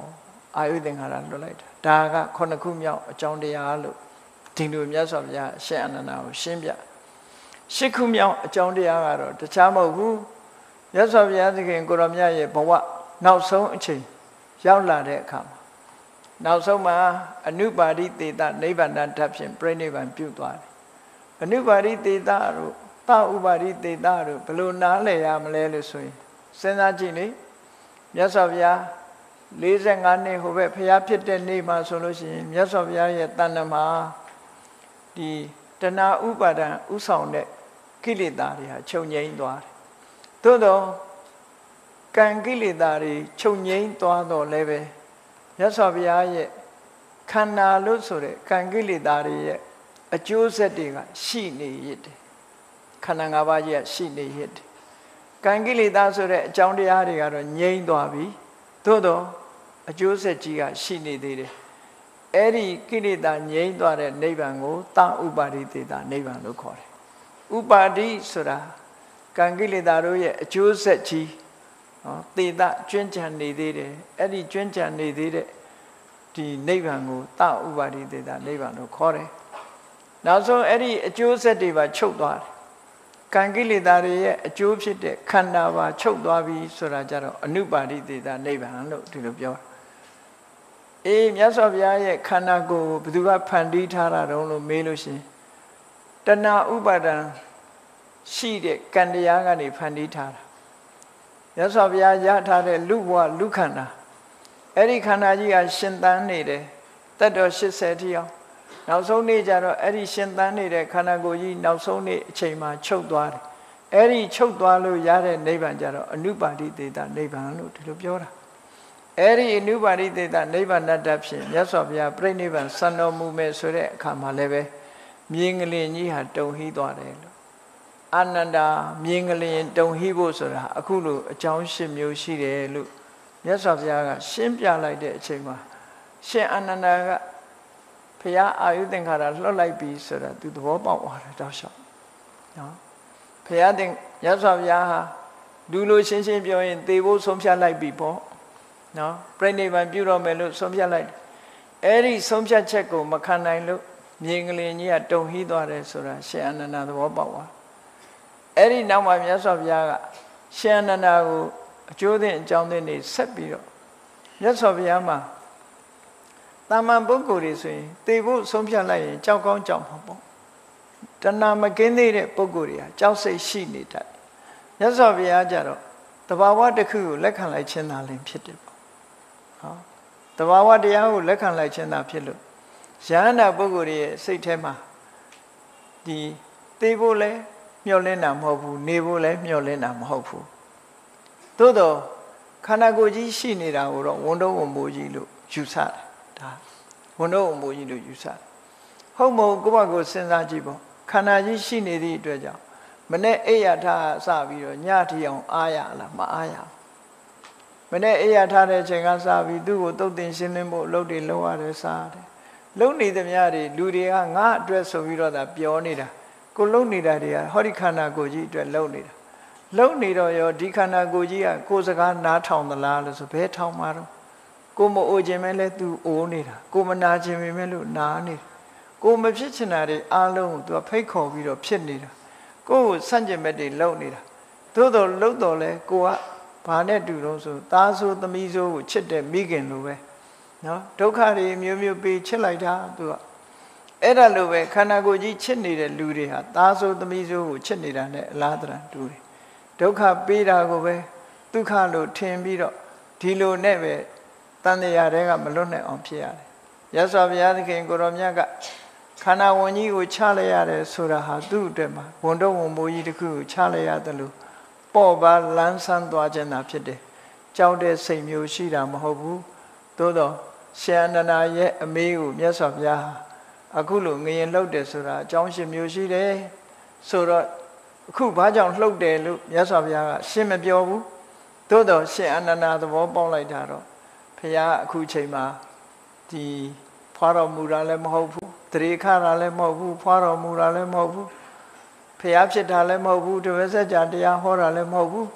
S1: အာယုသင်္ခါရလွတ်လိုက်တာဒါကခုနှစ်ခုမြောက်အကြောင်းတရားလို့ဒီလိုမြတ်စွာဘုရားရှင်းအနန္ဒာကိုရှင်းပြရှစ်ခုမြောက်အကြောင်းတရားကတော့တခြားမဟုတ်ဘူးမြတ်စွာဘုရားသခင်ကိုရောမြတ်ရဲ့ဘဝနောက်ဆုံးအချိန်ရောက်လာတဲ့အခါမှာနောက်ဆုံးမှာအနုပါရိသေတနိဗ္ဗာန်ဓာတ်ဖြင့်ပြိဋိဘံပြုသွားတယ်အနုပါရိသေတတို့သဥပါရိသေတတို့ဘယ်လိုနားလည်ရမလဲလို့ဆိုရင်စဉ်းစားကြည့်လေမြတ်စွာဘုရားလေးဆယ်ငါးနှစ်ဟိုဘက်ဘုရားဖြစ်တဲ့နေ့မှာဆိုလို့ရှိရင်မြတ်စွာဘုရားရဲ့တဏ္ဍမှာဒီတဏှာဥပါဒံဥဆောင်တဲ့ကိလေသာတွေဟာချုပ်ငြိမ်းသွားတယ်သို့တော့ကံကိလေသာတွေချုပ်ငြိမ်းသွားတော့လည်းပဲမြတ်စွာဘုရားရဲ့ခန္ဓာလို့ဆိုတဲ့ကံကိလေသာတွေရဲ့အကျိုးဆက်တွေကရှိနေရတဲ့ခန္ဓာ၅ပါးကြီးကရှိနေရတဲ့ကံကိလေသာဆိုတဲ့အကြောင်းတရားတွေကတော့ငြိမ်းသွားပြီသို့တော့အကျိုးဆက်ကြီးကရှိနေသေးတယ်အဲ့ဒီကိလေသာငြိမ်းသွားတဲ့နိဗ္ဗာန်ကိုသဥပါရိသေတနိဗ္ဗာန်လို့ခေါ်တယ်ဥပါတိဆိုတာကံကိလေသာတို့ရဲ့အကျိုးဆက်ကြီးနော်သေတကျွမ်းကြံနေသေးတယ်အဲ့ဒီကျွမ်းကြံနေသေးတဲ့ဒီနိဗ္ဗာန်ကိုသဥပါရိသေတနိဗ္ဗာန်လို့ခေါ်တယ်နောက်ဆုံးအဲ့ဒီအကျိုးဆက်တွေပါချုပ်သွားတယ်ကံကိလေသာတွေရဲ့အကျိုးဖြစ်တဲ့ခန္ဓာပါချုပ်သွားပြီဆိုတာကြတော့အနုပါရိသေတနိဗ္ဗာန်လို့ဒီလိုပြောတာအေးမြတ်စွာဘုရားရဲ့ခန္ဓာကိုယ်ဘယ်သူကဖန်တီးထားတာတုံးလို့မေးလို့ရှိရင်တဏှာဥပါဒံရှိတဲ့ကံတရားကနေဖန်တီးထားတာမြတ်စွာဘုရားရထားတဲ့လူဘဝလူခန္ဓာအဲ့ဒီခန္ဓာကြီးကရှင်သန်နေတယ်တတ်တော်ရှစ်ဆယ်တိအောင်နောက်ဆုံးနေ့ကျတော့အဲ့ဒီရှင်သန်နေတဲ့ခန္ဓာကိုယ်ကြီးနောက်ဆုံးနေ့အချိန်မှာချုပ်သွားတယ်အဲ့ဒီချုပ်သွားလို့ရတဲ့နိဗ္ဗာန်ကျတော့အနုပါတိသေတနိဗ္ဗာန်လို့ဒီလိုပြောတာအဲ့ဒီအနုပါရိသေတနိဗ္ဗာန်တတ်ဖြင့်မြတ်စွာဘုရားပြိဋိဘံစံတော်မူမယ်ဆိုတဲ့အခါမှာလည်းပဲမြင်းကလင်ကြီးဟာတုံဟီးသွားတယ်လို့အာနန္ဒာမြင်းကလင်တုံဟီးဖို့ဆိုတာအခုလိုအကြောင်းရှင်းမျိုးရှိတယ်လို့မြတ်စွာဘုရားကရှင်းပြလိုက်တဲ့အချိန်မှာရှင်အာနန္ဒာကဘုရားအာယုသင်္ခါရလွှတ်လိုက်ပြီဆိုတာသူသဘောပေါက်သွားတယ်တောက်လျှောက်နော်ဘုရားတင်မြတ်စွာဘုရားဟာလူလိုရှင်းရှင်းပြောရင်သေဖို့ဆုံးဖြတ်လိုက်ပြီပေါ့နော်ပြိဋိဘံပြုတော့မယ်လို့ဆုံးဖြတ်လိုက်အဲ့ဒီဆုံးဖြတ်ချက်ကိုမခံနိုင်လို့မြေငလင်ကြီးကတုံဟီးသွားတယ်ဆိုတာရှင်အနန္ဒာသဘောပေါက်သွားအဲ့ဒီနောက်မှာမြတ်စွာဘုရားကရှင်အနန္ဒာကိုအကျိုးသင်အကြောင်းသင်တွေဆက်ပြီးတော့မြတ်စွာဘုရားမှာတာမန်ပုဂ္ဂိုလ်တွေဆိုရင်သေဖို့ဆုံးဖြတ်လိုက်ရင်ကြောက်ကောင်းကြောက်မှာပေါ့တဏှာမကင်းသေးတဲ့ပုဂ္ဂိုလ်တွေဟာကြောက်စိတ်ရှိနေတတ်မြတ်စွာဘုရားကြတော့တဘာဝတစ်ခုကိုလက်ခံလိုက်ခြင်းသာလင်ဖြစ်တယ်ပေါ့ဟောတဘာဝတရားကိုလက်ခံလိုက်ခြင်းသာဖြစ်လို့ယန္တာပုဂ္ဂိုလ်ရဲ့စိတ်ထဲမှာဒီသေဖို့လဲမျှော်လင့်တာမဟုတ်ဘူးနေဖို့လဲမျှော်လင့်တာမဟုတ်ဘူးသို့တော့ခန္ဓာကိုယ်ကြီးရှိနေတာကိုတော့ဝန်တော့ဝန်မိုးကြီးလို့ယူဆတယ်ဒါဝန်တော့ဝန်မိုးကြီးလို့ယူဆတယ်ဟုတ်မဟုတ်ကိုယ့်ဘက်ကိုစဉ်းစားကြည့်ပေါ့ခန္ဓာကြီးရှိနေသည့်အတွက်ကြောင့်မနေ့အိယာထားစပြီးတော့ညထီအောင်အားရလားမအားရမနေ့အိယာထားတဲ့အချိန်ကစပြီးသူ့ကိုတုတ်တင်ရှင်းလင်းဖို့အလုပ်တွေလုပ်ရတယ်စားတယ်လုံနေသမျှတွေလူတွေကငါအတွက်ဆိုပြီးတော့ဒါပြောနေတာကိုလုံနေတာတွေကဟောဒီခန္ဓာကိုယ်ကြီးအတွက်လုံနေတာလုံနေတော့ရောဒီခန္ဓာကိုယ်ကြီးကကိုယ်စကားနားထောင်သလားလို့ဆိုဘဲထောင်မှာတော့ကိုမအိုခြင်းပဲလဲသူအိုးနေတာကိုမနာခြင်းပဲလို့နားနေတာကိုမဖြစ်ချင်တာတွေအားလုံးကိုသူကဖိတ်ခေါ်ပြီးတော့ဖြစ်နေတာကိုယ်ကိုဆန့်ကျင်ဘက်တွေလုံနေတာသို့တော်လုံတော်လဲကိုကဘာနဲ့တူတော့ဆိုသားဆိုသမီးဆိုကိုချစ်တဲ့မိခင်လိုပဲနော်ဒုက္ခတွေမျိုးမျိုးပေးချစ်လိုက်တာသူကအဲ့ဒါလိုပဲခန္ဓာကိုယ်ကြီးချစ်နေတဲ့လူတွေဟာသားဆိုသမီးဆိုကိုချစ်နေတာနဲ့အလားတန်တူတယ်ဒုက္ခပေးတာကိုပဲဒုက္ခလို့ထင်ပြီးတော့ဒီလိုနဲ့ပဲတန်တရားတွေကမလွတ်နိုင်အောင်ဖြစ်ရတယ်ရသော်ဘုရားသခင်ကိုရောမြတ်ကခန္ဓာဝန်ကြီးကိုချလိုက်ရတယ်ဆိုတာဟာသူ့အတွက်မှာဝန်တော့ဝန်မိုးကြီးတစ်ခုကိုချလိုက်ရတယ်လို့ပေါ့ပါလန်းဆန်းသွားခြင်းသာဖြစ်တယ်ကြောက်တဲ့စိတ်မျိုးရှိတာမဟုတ်ဘူးသို့တော့ရှင်အနန္ဒာရဲ့အမေကိုမြတ်စွာဘုရားအခုလိုငရင်လှုပ်တယ်ဆိုတာအကြောင်းရှင်မျိုးရှိတယ်ဆိုတော့အခုဘာကြောင့်လှုပ်တယ်လို့မြတ်စွာဘုရားကရှင်းမပြောဘူးသို့တော့ရှင်အနန္ဒာသဘောပေါက်လိုက်တာတော့ဘုရားအခုချိန်မှာဒီဖွာတော်မူတာလည်းမဟုတ်ဘူးတရေခတာလည်းမဟုတ်ဘူးဖွာတော်မူတာလည်းမဟုတ်ဘူးဖျားဖြစ်တာလည်းမဟုတ်ဘူးတပည့်ဆက်ကြတရားဟောတာလည်းမဟုတ်ဘူး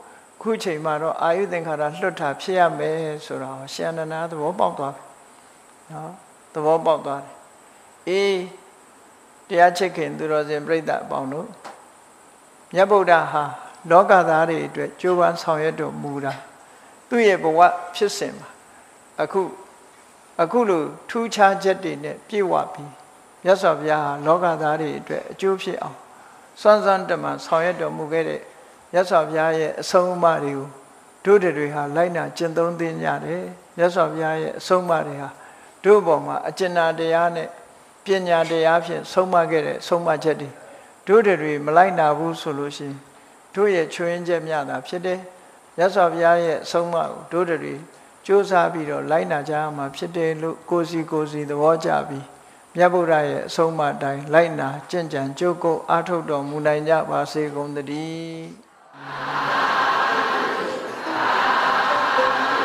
S1: ခုချိန်မှာတော့အာယုသင်္ခါရလွတ်တာဖြစ်ရမယ်ဆိုတော့ရှင်အနန္ဒာသဘောပေါက်သွားပြီနော်သဘောပေါက်သွားတယ်အေးတရားချစ်ခင်သူတော်စင်ပြိဿအပေါင်းတို့မြတ်ဗုဒ္ဓဟာလောကသားတွေအတွက်ကြိုးပမ်းဆောင်ရွက်တော်မူတာသူ့ရဲ့ဘဝဖြစ်စဉ်မှာအခုအခုလိုထူးခြားချက်တွေနဲ့ပြည့်ဝပြီးမြတ်စွာဘုရားဟာလောကသားတွေအတွက်အကျိုးဖြစ်အောင်စွမ်းစွမ်းတမန်ဆောင်ရွက်တော်မူခဲ့တဲ့မြတ်စွာဘုရားရဲ့အဆုံးအမတွေကိုတို့တွေဟာလိုက်နာကျင့်သုံးသင်ကြတယ်မြတ်စွာဘုရားရဲ့အဆုံးအမတွေဟာတို့ဘောမှာအကျဉ်းတရားနဲ့ပညာတရားဖြင့်ဆုံးမခဲ့တဲ့ဆုံးမချက်တွေတို့တွေမလိုက်နာဘူးဆိုလို့ရှိရင်တို့ရဲ့ချွင်းချက်များတာဖြစ်တယ်မြတ်စွာဘုရားရဲ့အဆုံးအမကိုတို့တွေကြိုးစားပြီးတော့လိုက်နာကြရမှာဖြစ်တယ်လို့ကိုယ်စီကိုယ်စီသဘောကျပြီးမြတ်ဗုဒ္ဓရဲ့အဆုံးအမတိုင်းလိုက်နာကျင့်ကြံကြိုးကိုအားထုတ်တော်မူနိုင်ကြပါစေကုန်သတည်း